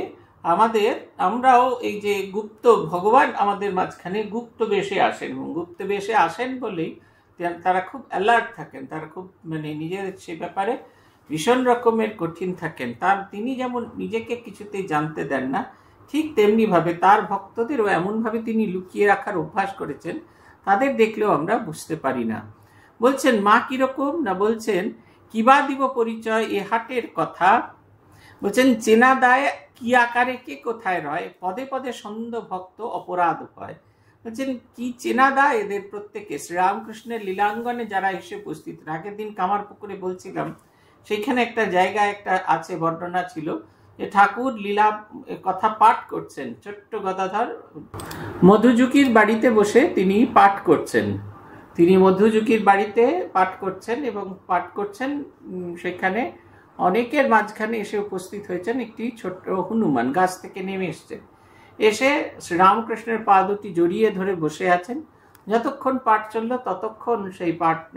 আমরাও এই যে গুপ্ত ভগবান আমাদের মাঝখানে গুপ্ত বেশে আসেন, এবং গুপ্ত বেশে আসেন বলেই তারা খুব অ্যালার্ট থাকেন, তারা খুব নিজের সে ব্যাপারে ভীষণ রকমের কঠিন থাকেন। তিনি যেমন নিজেকে কিছুতেই জানতে দেন না, ঠিক তেমনি ভাবে তার ভক্তদেরও এমনভাবে তিনি লুকিয়ে রাখার অভ্যাস করেছেন, তাদের দেখলেও আমরা বুঝতে পারি না। বলছেন মা কিরকম না, বলছেন কিবা দিব পরিচয় এ হাটের কথা, বলছেন চেনা দায় কি আকারে কে কোথায় রয়, পদে পদে সন্দ ভক্ত অপরাধ হয়। বলছেন কি চেনা দায় এদের প্রত্যেকে, শ্রীরামকৃষ্ণের লীলাঙ্গনে যারা এসে উপস্থিত। আগের দিন কামারপুকুরে বলছিলাম, সেইখানে একটা জায়গায় একটা আছে, বর্ণনা ছিল যে ঠাকুর লীলা কথা পাঠ করছেন, ছোট্ট গদাধর মধুযুকির বাড়িতে বসে তিনি পাঠ করছেন। তিনি মধুযুকির বাড়িতে পাঠ করছেন এবং পাঠ করছেন, সেখানে অনেকের মাঝখানে এসে উপস্থিত হয়েছেন একটি ছোট্ট হনুমান, গাছ থেকে নেমে এসছেন, এসে শ্রীরামকৃষ্ণের পা দুটি জড়িয়ে ধরে বসে আছেন। যতক্ষণ পাঠ চলল ততক্ষণ সেই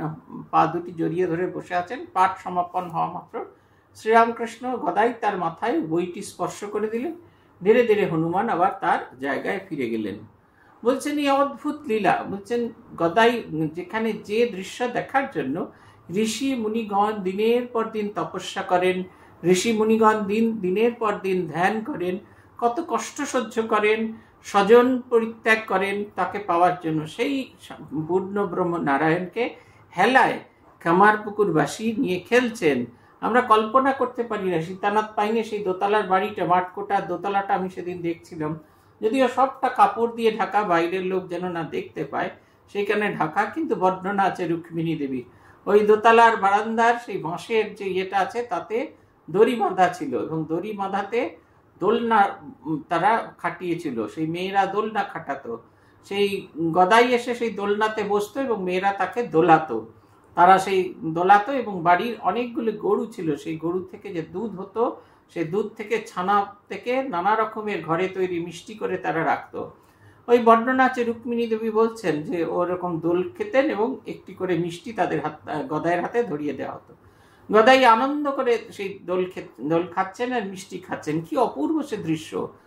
পা দুটি জড়িয়ে ধরে বসে আছেন। পাঠ সমাপন হওয়া মাত্র শ্রীরামকৃষ্ণ গদাই তার মাথায় বইটি স্পর্শ করে দিলেন, ধীরে ধীরে হনুমান আবার তার জায়গায় ফিরে গেলেন। বলছেন এই অদ্ভুত লীলা, বলছেন গদাই যেখানে যে দৃশ্য দেখার জন্য ঋষি মুনিগণ দিনের পর দিন তপস্যা করেন, ঋষি মুনিগণ দিনের পর দিন ধ্যান করেন, কত কষ্ট সহ্য করেন, স্বজন পরিত্যাগ করেন তাকে পাওয়ার জন্য, সেই পূর্ণ ব্রহ্ম নারায়ণকে হেলায় কামারপুকুরবাসী নিয়ে খেলছেন। আমরা কল্পনা করতে পারি না। সীতানাথ পাইনে সেই দোতলার বাড়িটা, মাঠকোটা দোতলাটা আমি সেদিন দেখছিলাম, যদিও সবটা কাপড় দিয়ে ঢাকা, বাইরের লোক যেন না দেখতে পায় সেইখানে ঢাকা, কিন্তু বর্ণনা আছে রুক্মিণী দেবী। ওই দোতলার বারান্দার সেই বাঁশের যে ইয়েটা আছে তাতে দড়ি বাঁধা ছিল, এবং দড়ি বাঁধাতে দোলনা তারা খাটিয়েছিল, সেই মেয়েরা দোলনা খাটাতো। সেই গদাই এসে সেই দোলনাতে বসতো এবং মেয়েরা তাকে দোলাতো, তারা সেই দোলাতো। এবং বাড়ির অনেকগুলো গরু ছিল, সেই গরু থেকে যে দুধ হতো, সেই দুধ থেকে ছানা থেকে নানা রকমের ঘরে তৈরি মিষ্টি করে তারা রাখতো। ওই বর্ণনা আছে, রুক্মিণী দেবী বলছেন যে ওরকম দোল খেতেন এবং একটি করে মিষ্টি তাদের গদাইয়ের হাতে ধরিয়ে দেওয়া হতো। গদাই আনন্দ করে সেই দোল খাচ্ছেন আর মিষ্টি খাচ্ছেন। কি অপূর্ব সে দৃশ্য।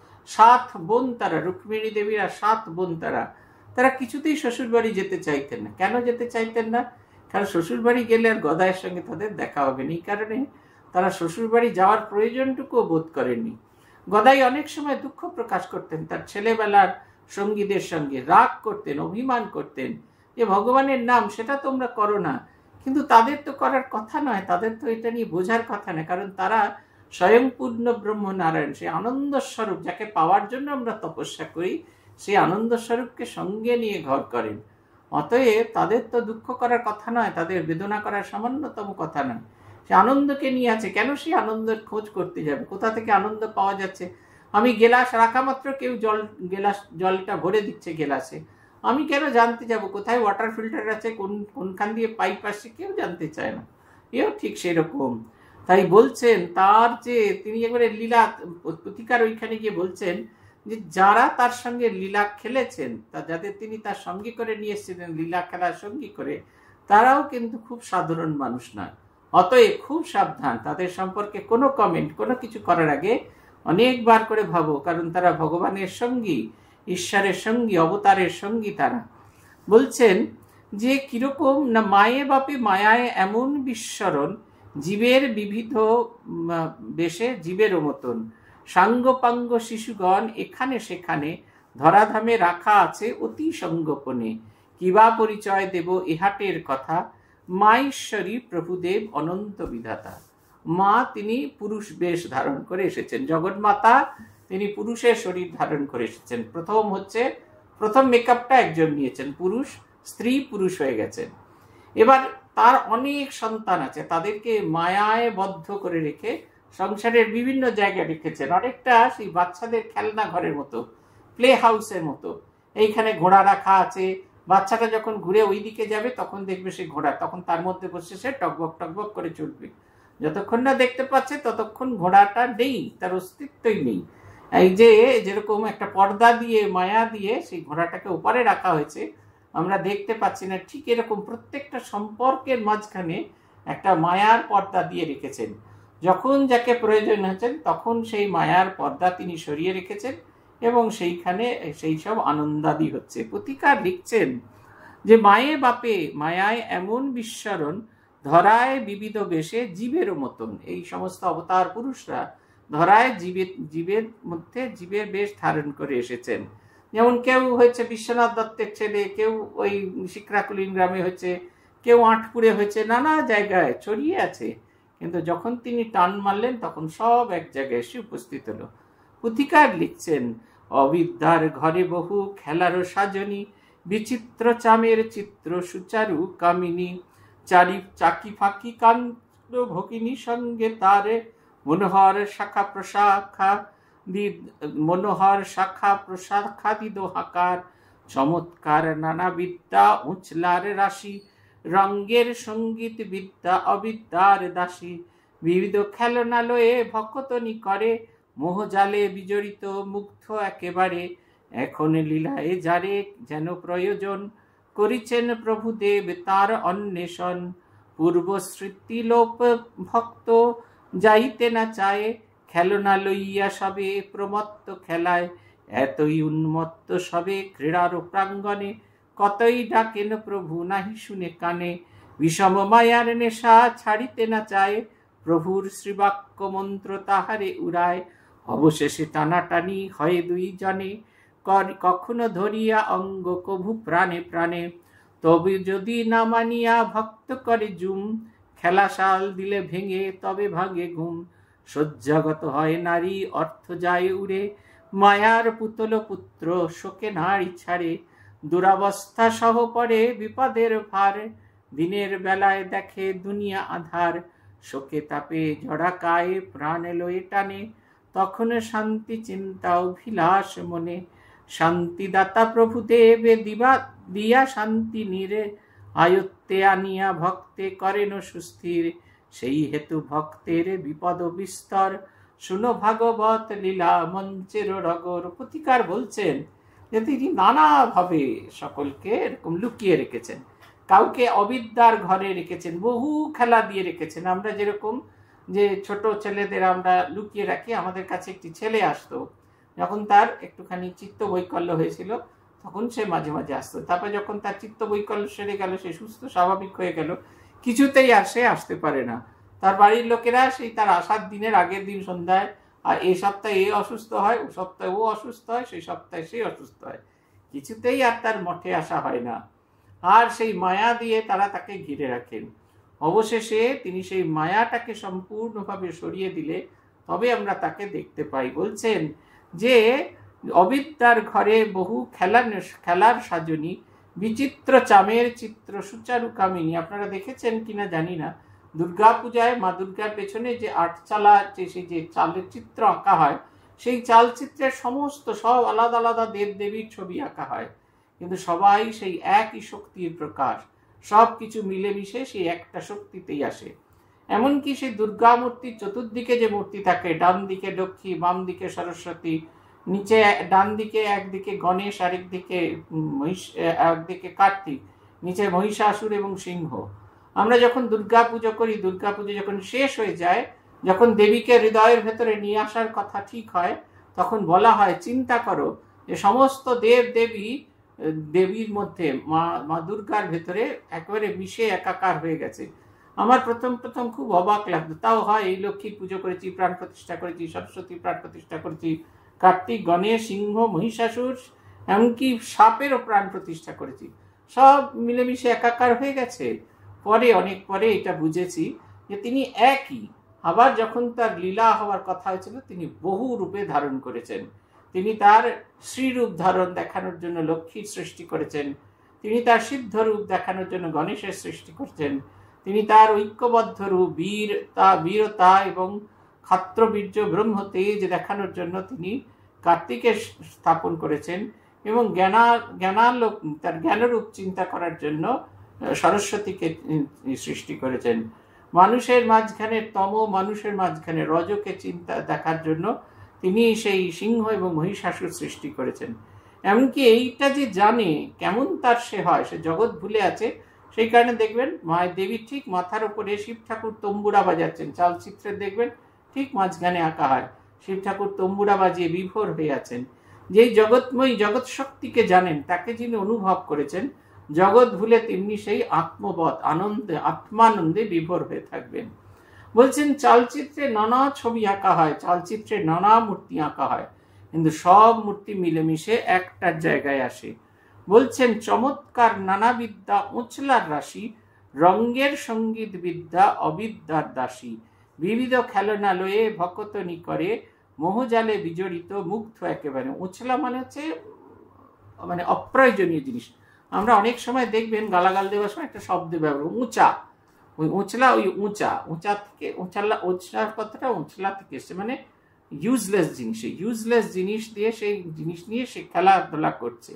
7 বোন তারা, রুক্মিণী দেবীর আর 7 বোন তারা কিছুতেই শ্বশুর বাড়ি যেতে চাইতেন না। কেন যেতে চাইতেন না? কারণ শ্বশুর বাড়ি গেলে আর গদাইয়ের সঙ্গে তাদের দেখা হবে না, এই কারণে তারা শ্বশুর বাড়ি যাওয়ার প্রয়োজনটুকুও বোধ করেননি। গদাই অনেক সময় দুঃখ প্রকাশ করতেন, তার ছেলেবেলার সঙ্গীদের সঙ্গে রাগ করতেন, অভিমান করতেন যে ভগবানের নাম সেটা তোমরা করো না। কিন্তু তাদের তো করার কথা নয়, তাদের তো এটা নিয়ে বোঝার কথা নয়, কারণ তারা স্বয়ং পূর্ণ ব্রহ্ম নারায়ণ, সেই আনন্দ স্বরূপ যাকে পাওয়ার জন্য আমরা তপস্যা করি, সেই আনন্দ স্বরূপকে সঙ্গে নিয়ে ঘর করেন। অতএব তাদের তো দুঃখ করার কথা নয়, তাদের বেদনা করার সামান্যতম কথা নয়। সে আনন্দকে নিয়ে আছে, কেন সেই আনন্দের খোঁজ করতে যাবে? কোথা থেকে আনন্দ পাওয়া যাচ্ছে? আমি গেলাস রাখা মাত্র কেউ জলটা ভরে দিচ্ছে গেলাসে, আমি কেন জানতে যাব কোথায় ওয়াটার ফিল্টার আছে, কোনখান দিয়ে পাইপ আসছে? কেউ জানতে চায় না। এও ঠিক সেরকম। তাই বলছেন তার যে তিনি একবারে লীলা প্রতিকার ওইখানে গিয়ে বলছেন যে যারা তার সঙ্গে লীলা খেলেছেন, যাদের তিনি তার সঙ্গী করে নিয়ে এসেছিলেন লীলা খেলার সঙ্গী করে, তারাও কিন্তু খুব সাধারণ মানুষ নয়। অতএব খুব সাবধান, তাদের সম্পর্কে কোনো কমেন্ট, কোনো কিছু করার আগে অনেকবার করে ভাবো, কারণ তারা ভগবানের সঙ্গী, ঈশ্বরের সঙ্গী, অবতারের সঙ্গী তারা। বলছেন যে কিরকম না, মায়ে বাপে মায়ায় এমন বিস্মরণ, জীবের বিবিধ বেশে জীবেরও মতন, সাঙ্গপাঙ্গ শিশুগণ এখানে সেখানে ধরাধামে রাখা আছে অতি সঙ্গোপনে, কিবা পরিচয় দেব এহাটের কথা, মা ঈশ্বরী প্রভুদেব অনন্ত বিধাতা। মা তিনি পুরুষ বেশ ধারণ করে এসেছেন, জগন্মাতা তিনি পুরুষের শরীর ধারণ করে এসেছেন। প্রথম মেকআপটা একজন নিয়েছেন পুরুষ, স্ত্রী পুরুষ হয়ে গেছেন। এবার তার অনেক সন্তান আছে, তাদেরকে মায়ায় বদ্ধ করে রেখে সংসারের বিভিন্ন জায়গায় রেখেছেন, অনেকটা সেই বাচ্চাদের খেলনা ঘরের মতো, প্লে হাউসের মতো। এইখানে ঘোড়া রাখা আছে, বাচ্চাটা যখন ঘুরে ওই দিকে যাবে তখন দেখবে সে ঘোড়া, তখন তার মধ্যে বসে সে টকবক টকবক করে চলবে। যতক্ষণ না দেখতে পাচ্ছে ততক্ষণ ঘোড়াটা নেই, তার অস্তিত্বই নেই। এই যে যেরকম একটা পর্দা দিয়ে, মায়া দিয়ে সেই ঘোড়াটাকে উপরে রাখা হয়েছে, আমরা দেখতে পাচ্ছি না, ঠিক এরকম প্রত্যেকটা সম্পর্কের মাঝখানে একটা মায়ার পর্দা দিয়ে রেখেছেন। যখন যাকে প্রয়োজন হয়েছেন তখন সেই মায়ার পর্দা তিনি সরিয়ে রেখেছেন এবং সেইখানে সেই সব আনন্দাদি হচ্ছে। পথিকার লিখছেন যে মায়ে বাপে মায়ায় এমন বিস্মরণ, ধরায় বিবিধ বেশে জীবেরও মতন। এই সমস্ত অবতার পুরুষরা ধরায় জীবের মধ্যে জীবের বেশ ধারণ করে এসেছেন। যেমন কেউ হয়েছে বিশ্বনাথ দত্তের ছেলে, কেউ ওই শিক্রাকুলিন গ্রামে হয়েছে, কেউ আটপুরে হয়েছে, নানা জায়গায় ছড়িয়ে আছে। কিন্তু যখন তিনি টান মারলেন তখন সব এক জায়গায় এসে উপস্থিত হলো। পুথিকার লিখছেন অবিদ্যার ঘরে বহু খেলারও সাজনী, বিচিত্র চামের চিত্র সুচারু কামিনী, চাকি ফাঁকি কাণ্ড ভগিনী সঙ্গে তারে, মনোহর শাখা প্রশাখাদি হাকার, চমৎকার নানা বিদ্যা উঁচলার রাশি, রঙ্গের সঙ্গীত বিদ্যা অবিদ্যার দাসী, বিবিধ খেলনালয়ে ভকতনি করে, মোহজালে বিজড়িত মুগ্ধ একেবারে, এখন লীলায় যারে যেন প্রয়োজন, করিছেন প্রভুদেব তার অন্বেষণ, পূর্ব স্মৃতি লোপ ভক্ত যাইতে না চায়, খেলনা লইয়া সবে প্রমত্ত খেলায়, এতই উন্মত্ত সবে ক্রীড়ার প্রাঙ্গণে, কতই ডাকেন প্রভু নাহি শুনে কানে, বিষম মায়ার নেশা ছাড়িতে না চায়, প্রভুর শ্রীবাক্য মন্ত্র তাহারে উড়ায়, অবশেষে টানাটানি হয় দুই জনে, কখনো ধরিয়া অঙ্গ কভু প্রাণে প্রাণে, তবে যদি না মানিয়া ভক্ত করে জুম, খেলাশাল দিলে ভেঙে তবে ভাঙে ঘুম, শয্যাগত হয় নারী অর্থ যায় উড়ে, মায়ার পুতল পুত্র শোকে নাড়ি ছাড়ে, দুরাবস্থা সহ পড়ে বিপদের ভার, দিনের বেলায় দেখে দুনিয়া আধার, শোকে তাপে জড়াকায় প্রাণ লয়ে টানে, তখন শান্তি চিন্তা অভিলাষ মনে, শান্তিদাতা প্রভুদেব দিয়া শান্তি নিরে, আয়ত্তে আনিয়া ভক্তে করেন সুস্থির, সেই হেতু ভক্তের বিপদ বিস্তর, শুনো ভাগবত লীলা মঞ্চের রগর। পুথিকার বলছেন যে তিনি নানাভাবে সকলকে এরকম লুকিয়ে রেখেছেন, কাউকে অবিদ্যার ঘরে রেখেছেন, বহু খেলা দিয়ে রেখেছেন। আমরা যেরকম যে ছোট ছেলেদের আমরা লুকিয়ে রাখি, আমাদের কাছে একটি ছেলে আসতো, যখন তার একটুখানি চিত্ত বৈকল্য হয়েছিল তখন সে মাঝে মাঝে আসতো, তারপর যখন তার চিত্ত বৈকল্য সেরে গেল, সে সুস্থ স্বাভাবিক হয়ে গেল, কিছুতেই আর সে আসতে পারে না। তার বাড়ির লোকেরা সেই তার আসার দিনের আগের দিন সন্ধ্যায়, আর এই সপ্তাহে এ অসুস্থ হয়, ও সপ্তাহে ও অসুস্থ হয়, সেই সপ্তাহে সে অসুস্থ হয়, কিছুতেই আর তার মঠে আসা হয় না। আর সেই মায়া দিয়ে তারা তাকে ঘিরে রাখেন। অবশেষে তিনি সেই মায়াটাকে সম্পূর্ণভাবে সরিয়ে দিলে তবে আমরা তাকে দেখতে পাই। বলছেন যে অবিদ্যার ঘরে বহু খেলার সাজনী, বিচিত্র চামের চিত্র সুচারু কামিনী। আপনারা দেখেছেন কিনা জানি না, দুর্গাপূজায় মা দুর্গার পেছনে যে আটচালা সেই যে চালের চিত্র আঁকা হয়, সেই চালচিত্রের সমস্ত সব আলাদা আলাদা দেব দেবীর ছবি আঁকা হয়, কিন্তু সবাই সেই একই শক্তির প্রকাশ, সব কিছু মিলেমিশে সেই একটা শক্তিতেই আসে। এমনকি সেই দুর্গা মূর্তির চতুর্দিকে যে মূর্তি থাকে, ডান দিকে লক্ষ্মী, বাম দিকে সরস্বতী, নিচে ডান দিকে একদিকে গণেশ, একদিকে কার্তিক, নিচে মহিষাসুর এবং সিংহ। আমরা যখন দুর্গা পুজো করি, দুর্গা পুজো যখন শেষ হয়ে যায়, যখন দেবীকে হৃদয়ের ভেতরে নিয়ে আসার কথা ঠিক হয়, তখন বলা হয় চিন্তা করো যে সমস্ত দেবীর মধ্যে মা দুর্গার ভেতরে একেবারে মিশে একাকার হয়ে গেছে। আমার প্রথম খুব অবাক লাগতো, তাও হয় এই লক্ষ্মীর পুজো করেছি, প্রাণ প্রতিষ্ঠা করেছি, সরস্বতী প্রাণ প্রতিষ্ঠা করেছি, কার্তিক, গণেশ, সিংহ, মহিষাসুর, এমনকি সাপেরও প্রাণ প্রতিষ্ঠা করেছি, সব মিলেমিশে একাকার হয়ে গেছে। অনেক পরে এটা বুঝেছি যে তিনি একই। আবার যখন তার লীলা হওয়ার কথা হয়েছিল, তিনি বহু রূপে ধারণ করেছেন। তিনি তার শ্রীরূপ ধারণ দেখানোর জন্য লক্ষ্মীর সৃষ্টি করেছেন, তিনি তার সিদ্ধ রূপ দেখানোর জন্য গণেশের সৃষ্টি করছেন। তিনি তার ঐক্যবদ্ধ রূপ বীরতা এবং ক্ষাত্রবীর্য ব্রহ্ম তেজ দেখানোর জন্য তিনি কার্তিকের স্থাপন করেছেন, এবং তার জ্ঞানরূপ চিন্তা করার জন্য সরস্বতীকে সৃষ্টি করেছেন। মানুষের মাঝখানে মানুষের মাঝখানে রজকে চিন্তা দেখার জন্য তিনি সেই সিংহ এবং মহিষাসুর সৃষ্টি করেছেন। এমনকি এইটা যে জানে কেমন তার সে হয়, সে জগৎ ভুলে আছে, সেই কারণে দেখবেন মায়ের দেবীর ঠিক মাথার উপরে শিব ঠাকুর তম্বুরা বাজাচ্ছেন, চালচিত্রে দেখবেন ঠিক মাঝখানে আঁকা হয় শিব ঠাকুর তম্বুরা বাজিয়ে বিভোর হয়ে আছেন। যেই জগৎময়ী জগৎ শক্তিকে জানেন, তাকে যিনি অনুভব করেছেন, জগৎ ভুলে তেমনি সেই আত্মবৎ আনন্দে আত্মানন্দে বিভোর হয়ে থাকবেন। বলছেন চালচিত্রে নানা ছবি আঁকা হয়, চালচিত্রে নানা মূর্তি আঁকা হয়, কিন্তু সব মূর্তি মিলেমিশে একটার জায়গায় আসে। বলছেন চমৎকার নানা বিদ্যা উঁচলার রাশি, রঙ্গের সঙ্গীত বিদ্যা অবিদ্যার দাসী, বিবিধ খেলনালয়ে ভকতনি করে, মোহজালে বিজড়িত মুগ্ধ একেবারে। উঁচলা মানে হচ্ছে মানে অপ্রয়োজনীয় জিনিস। আমরা অনেক সময় দেখবেন গালাগাল দেওয়ার সময় একটা শব্দ ব্যবহার, উঁচা, ওই উঁচলা, ওই উঁচা থেকে উঁচলার কথাটা উঁচলা থেকে এসছে, মানে ইউজলেস জিনিস। ইউজলেস জিনিস দিয়ে সেই জিনিস নিয়ে সে খেলাধুলা করছে।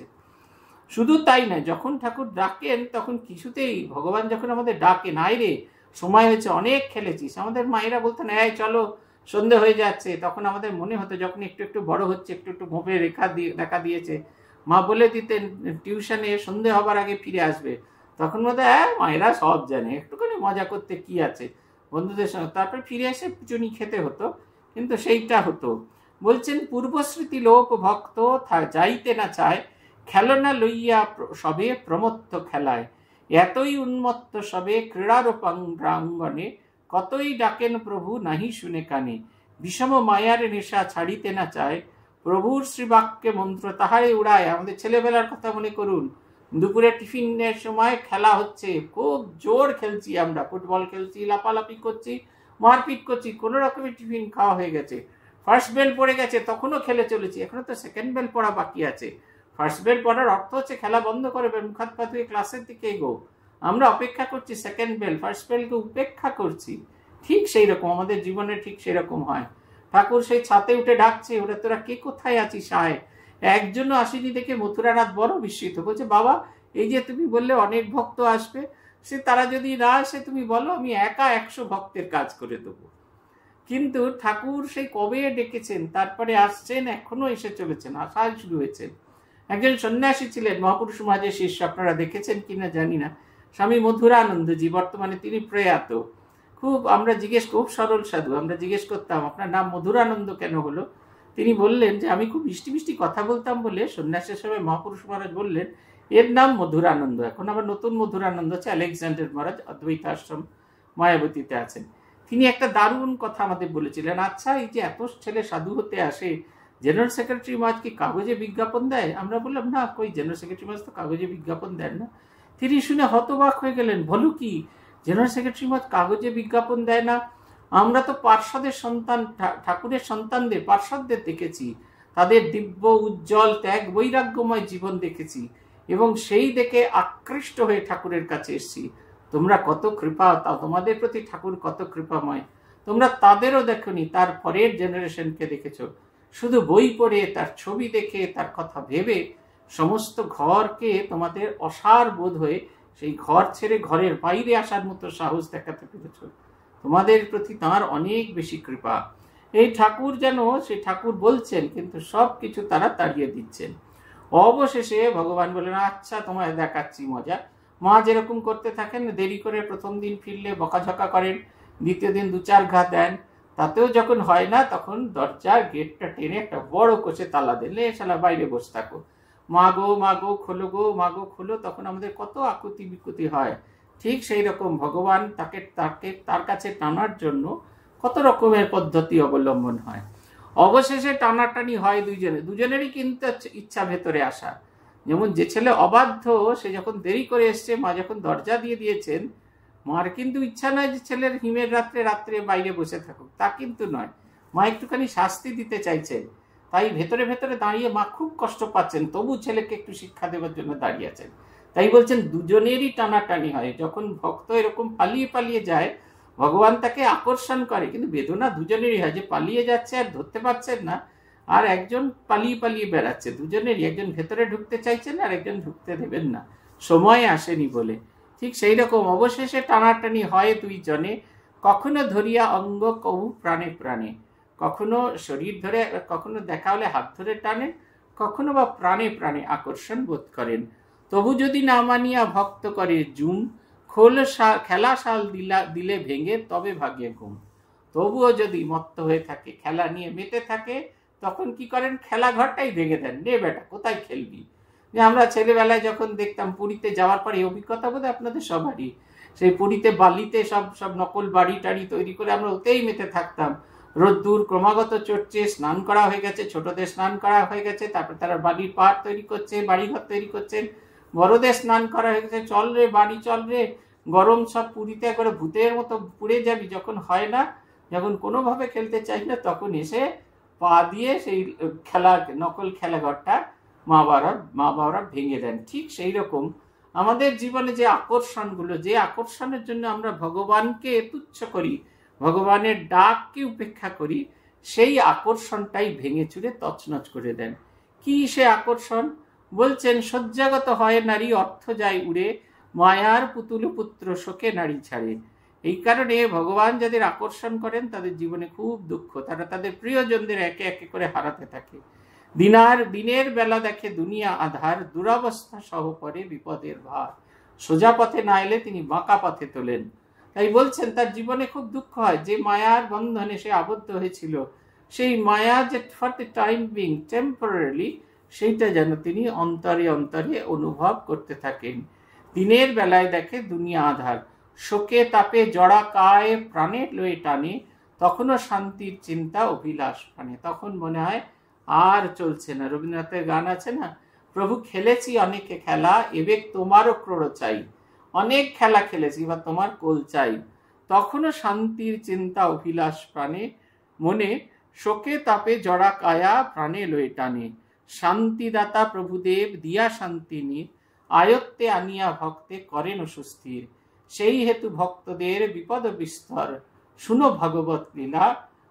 শুধু তাই নয়, যখন ঠাকুর ডাকেন তখন কিছুতেই ভগবান যখন আমাদের ডাকেন, আয় রে সময় হয়েছে, অনেক খেলেছিস, আমাদের মায়েরা বলতেন এই চলো সন্ধে হয়ে যাচ্ছে, তখন আমাদের মনে হতো যখন একটু একটু বড় হচ্ছে, একটু একটু ভোপে দেখা দিয়েছে, মা বলে দিতেন টিউশনে সন্ধে হবার আগে ফিরে আসবে, তখন মধ্যে মায়েরা সব জানে, একটুখানি মজা করতে কি আছে বন্ধুদের সঙ্গে, তারপরে ফিরে এসে পিছুনি খেতে হতো, কিন্তু সেইটা হতো। বলছেন পূর্বস্মৃতি লোক ভক্ত যাইতে না চায়, খেলনা লইয়া সবে প্রমত্ত খেলায়, এতই উন্মত্ত সবে ক্রীড়ার প্রাঙ্গণে, কতই ডাকেন প্রভু নাহি শুনে কানে, বিষম মায়ার নেশা ছাড়িতে না চায়, প্রভুর শ্রীবাক্যে মন্ত্র তাহারে উড়ায়। আমাদের ছেলেবেলার কথা মনে করুন, দুপুরে টিফিনের সময় খেলা হচ্ছে, খুব জোর খেলছি, আমরা ফুটবল খেলছি, লাপালাপি করছি, মারপিট করছি, কোনো রকমের টিফিন খাওয়া হয়ে গেছে, ফার্স্ট বেল পড়ে গেছে, তখনও খেলে চলেছি, এখনো তো সেকেন্ড বেল পড়া বাকি আছে। ফার্স্ট বেল পড়ার অর্থ হচ্ছে খেলা বন্ধ করবে, মুখ হাত পা ধুয়ে ক্লাসের দিকে এগো, আমরা অপেক্ষা করছি সেকেন্ড বেল, ফার্স্ট বেলকে উপেক্ষা করছি। ঠিক সেই রকম আমাদের জীবনে ঠিক সেরকম হয়। ঠাকুর সেই ছাতে উঠে ডাকছে, ওরা তোরা কে কোথায় আছিস আয়। একজনও আসেনি দেখে মথুরানাথ বড় বিস্মিত, বলছে বাবা এই যে তুমি বললে অনেক ভক্ত আসবে, সে তারা যদি না আসে তুমি বলো, আমি একা 100 ভক্তের কাজ করে দেবো। কিন্তু ঠাকুর সেই কবে ডেকেছেন, তারপরে আসছেন, এখনো এসে চলেছেন, আসা শুরু হয়েছে। একজন সন্ন্যাসী ছিলেন মহাপুরুষ মহাজের শিষ্য, আপনারা দেখেছেন কিনা জানি না, স্বামী মধুরানন্দজি, বর্তমানে তিনি প্রয়াত। আমরা খুব সরল সাধু, আমরা জিজ্ঞেস করতাম আপনার নাম মধুরানন্দ কেন হলো? তিনি বললেন যে আমি খুব মিষ্টি মিষ্টি কথা বলতাম বলে সন্ন্যাসের সময় মহাপুরুষ মহারাজ বললেন এর নাম মধুরানন্দ। এখন আবার নতুন মধুরানন্দ আছে, আলেকজান্ডার মহারাজ অদ্বৈত আশ্রম মায়াবতীতে আছেন। তিনি একটা দারুণ কথা আমাদের বলেছিলেন, আচ্ছা এই যে এত ছেলে সাধু হতে আসে, জেনারেল সেক্রেটারি মহারাজ কি কাগজে বিজ্ঞাপন দেয়? আমরা বললাম না, কই জেনারেল সেক্রেটারি মহারাজ তো কাগজে বিজ্ঞাপন দেন না। তিনি শুনে হতবাক হয়ে গেলেন, বলো কি জেনারেল সেক্রেটারি মহারাজ কাগজে বিজ্ঞাপন দেয় না? আমরা তো পার্ষদের সন্তান, ঠাকুরের সন্তানদের পার্ষদদের দেখেছি, তাদের দিব্য উজ্জ্বল ত্যাগ বৈরাগ্যময় জীবন দেখেছি, এবং সেই দেখে আকৃষ্ট হয়ে ঠাকুরের কাছে এসেছি। তোমরা কত কৃপা, তোমাদের প্রতি ঠাকুর কত কৃপাময়। তোমরা তাদেরও দেখনি, তার পরের জেনারেশনকে দেখেছো, শুধু বই পড়ে তার ছবি দেখে তার কথা ভেবে সমস্ত ঘরকে তোমাদের অসার বোধ হয়ে সেই ঘর ছেড়ে ঘরের বাইরে আসার মতো সাহস দেখাতে পেরেছ। তোমাদের প্রতি তাঁর অনেক বেশি কৃপা। এই ঠাকুর যেন সেই ঠাকুর বলছেন, কিন্তু সব কিছু তারা তাড়িয়ে দিচ্ছেন। অবশেষে ভগবান বলেন আচ্ছা তোমায় দেখাচ্ছি মজা। মা যেরকম করতে থাকেন, দেরি করে প্রথম দিন ফিরলে বকাঝকা করেন, দ্বিতীয় দিন 2-4 ঘা দেন, তাতেও যখন হয় না তখন দরজার গেটটা টেনে একটা বড় কোষে তালা দিলে শালা বাইরে বসে থাকো, মাগো মাগো খোলো গো, মাগো খোলো, তখন আমাদের কত আকুতি বিকুতি হয়। ঠিক সেই রকম ভগবান তাকে তার কাছে টানার জন্য কত রকমের পদ্ধতি অবলম্বন হয়। অবশেষে টানাটানি হয় দুজনেরই কিন্তু ইচ্ছা ভেতরে আসা। যেমন যে ছেলে অবাধ্য, সে যখন দেরি করে এসছে, মা যখন দরজা দিয়ে দিয়েছেন, মার কিন্তু ইচ্ছা নয় যে ছেলের হিমের রাত্রে বাইরে বসে থাকুক, তা কিন্তু নয়, মা একটুখানি শাস্তি দিতে চাইছেন। তাই ভেতরে ভেতরে দাঁড়িয়ে মা খুব কষ্ট পাচ্ছেন, তবু ছেলেকে একটু শিক্ষা দেওয়ার জন্য দাঁড়িয়ে আছেন। তাই বলছেন দুজনেরই টানাটানি হয়। যখন ভক্ত এরকম পালিয়ে পালিয়ে যায়, ভগবান তাকে আকর্ষণ করে, কিন্তু বেদনা দুজনেরই হয়, যে পালিয়ে যাচ্ছে আর ধরতে পারছেন না, আর একজন পালিয়ে পালিয়ে বেড়াচ্ছে, দুজনেরই, একজন ভেতরে ঢুকতে চাইছেন আর একজন ঢুকতে দেবেন না, সময় আসেনি বলে। ঠিক সেই রকম অবশেষে টানাটানি হয় দুইজনে, কখনো ধরিয়া অঙ্গ কহু প্রাণে প্রাণে, কখনো শরীর ধরে, কখনো দেখা হলে হাত ধরে টানেন, কখনো বা প্রাণে প্রাণে আকর্ষণ বোধ করেন। তবু যদি না মানিয়া ভক্ত করে জুম, খেলা শাল দিলে ভেঙে তবে ভাগ্যে ঘুম। তবুও যদি মত্ত হয়ে থাকে, খেলা নিয়ে মেতে থাকে, তখন কি করেন, খেলা ঘরটাই ভেঙে দেন, নে বেটা কোথায় খেলবি। যে আমরা ছেলেবেলায় যখন দেখতাম পুরীতে যাওয়ার পরে, অভিজ্ঞতা বোধ আপনাদের সবারই, সেই পুরীতে বালিতে সব সব নকল বাড়ি টাড়ি তৈরি করে আমরা ওতেই মেতে থাকতাম। রোদ্দুর ক্রমাগত চড়ছে, স্নান করা হয়ে গেছে, ছোটদের স্নান করা হয়ে গেছে, তারপরে তারা বাড়ির পাহাড় তৈরি করছে, বাড়িঘর তৈরি করছেন, বড়দের স্নান করা হয়ে গেছে, চল রে বাড়ি চল রে, গরম সব পুরীতে করে ভূতের মতো পুড়ে যাবি। যখন হয় না, যখন কোনোভাবে খেলতে চাই না, তখন এসে পা দিয়ে সেই খেলা, নকল খেলাঘরটা মা বাবারা ভেঙে দেন। ঠিক সেই রকম আমাদের জীবনে যে আকর্ষণগুলো, যে আকর্ষণের জন্য আমরা ভগবানকে তুচ্ছ করি, ভগবানের ডাককে উপেক্ষা করি, সেই আকর্ষণটাই ভেঙে চুরে তছনছ করে দেন। কি সে আকর্ষণ? বলছেন, শয্যাগত হয় নারী, অর্থ যায় উড়ে, মায়ার পুতুল পুত্র শোকে নারী ছাড়ে। এই কারণে ভগবান যাদের আকর্ষণ করেন তাদের জীবনে খুব দুঃখ, তারা তাদের প্রিয়জনদের একে একে করে হারাতে থাকে। দিনের বেলা দেখে দুনিয়া আধার, দুরবস্থা সহ পরে বিপদের ভার, সোজা পথে না এলে তিনি বাঁকা পথে তোলেন। তাই বলছেন তার জীবনে খুব দুঃখ হয়, যে মায়ার বন্ধনে সে আবদ্ধ হয়েছিল, সেই মায়া যে for the time being temporary, সেইটা যেন তিনি অন্তরে অন্তরে অনুভব করতে থাকেন। দিনের বেলায় দেখে দুনিয়া আধার, শোকে তাপে জড়া কায় প্রাণে লয়ে টানে, তখনও শান্তির চিন্তা অভিলাষ প্রাণে। তখন মনে হয় আর চলছে না। রবীন্দ্রনাথের গান আছে না, প্রভু খেলেছি অনেকে খেলা, এবে তোমারও ক্রোড় চাই, অনেক খেলা খেলেছি বা তোমার কোল চাই। তখনও শান্তির চিন্তা অভিলাষ প্রাণে, মনে শোকে তাপে জড়া কায়া প্রাণে লয়ে টানে, শান্তিদাতা প্রভুদেব দিয়া শান্তি নিয়ে, আয়ত্তে আনিয়া ভক্তে করেন সুস্থির, সেই হেতু ভক্তদের বিপদ বিস্তর, শুনো ভগবত লীলা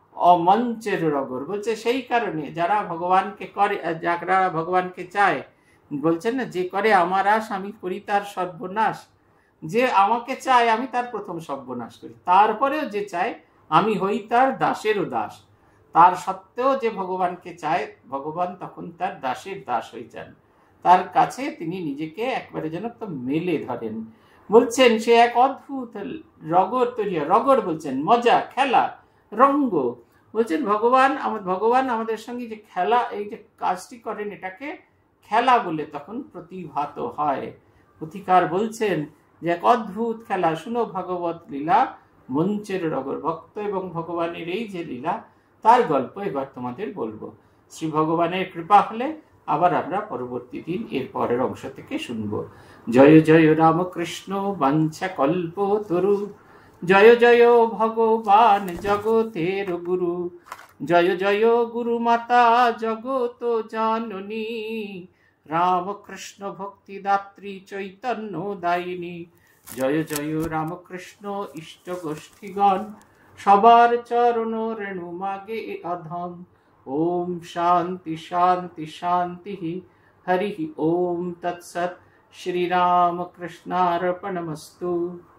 অমঞ্চের রগর। বলছে সেই কারণে যারা ভগবানকে করে, যারা ভগবানকে চায়, বলছেন না, যে করে আমার আশ আমি করি তার সর্বনাশ, যে আমাকে চায় আমি তার প্রথম সর্বনাশ করি, তারপরেও যে চায় আমি হই তার দাসেরও দাস। তার সত্ত্বেও যে ভগবানকে চায়, ভগবান তখন তার দাসের দাস হয়ে যান, তার কাছে তিনি নিজেকে একবারে যেন তো মেলে ধরেন। বলছেন সে এক অদ্ভুত রগর তৈরি, রগর বলছেন মজা, খেলা, রঙ্গ। বলছেন ভগবান আমাদের সঙ্গে যে খেলা, এই যে কাজটি করেন, এটাকে খেলা বলে তখন প্রতিভাত হয়। পুথিকার বলছেন যে এক অদ্ভুত খেলা, শুনো ভগবত লীলা মঞ্চের রগর। ভক্ত এবং ভগবানের এই যে লীলা, তার গল্প এবার তোমাদের বলবো। শ্রী ভগবানের কৃপা হলে আবার আমরা পরবর্তী দিন এর পরের অংশ থেকে শুনবো। জয় জয় রামকৃষ্ণ বাঞ্ছা কল্প তরু, জয় জয় ভগবান জগতের গুরু, জয় জয় গুরু মাতা জগত জননী, রামকৃষ্ণ ভক্তি দাত্রী চৈতন্য দায়িনী। জয় জয় রামকৃষ্ণ ইষ্ট গোষ্ঠীগণ, সবার চরণ রেণু মাগে অধম। ওম শান্তি শান্তি শান্তি, হরি ওম তৎসৎ। শ্রীরামকৃষ্ণার্পণমস্তু।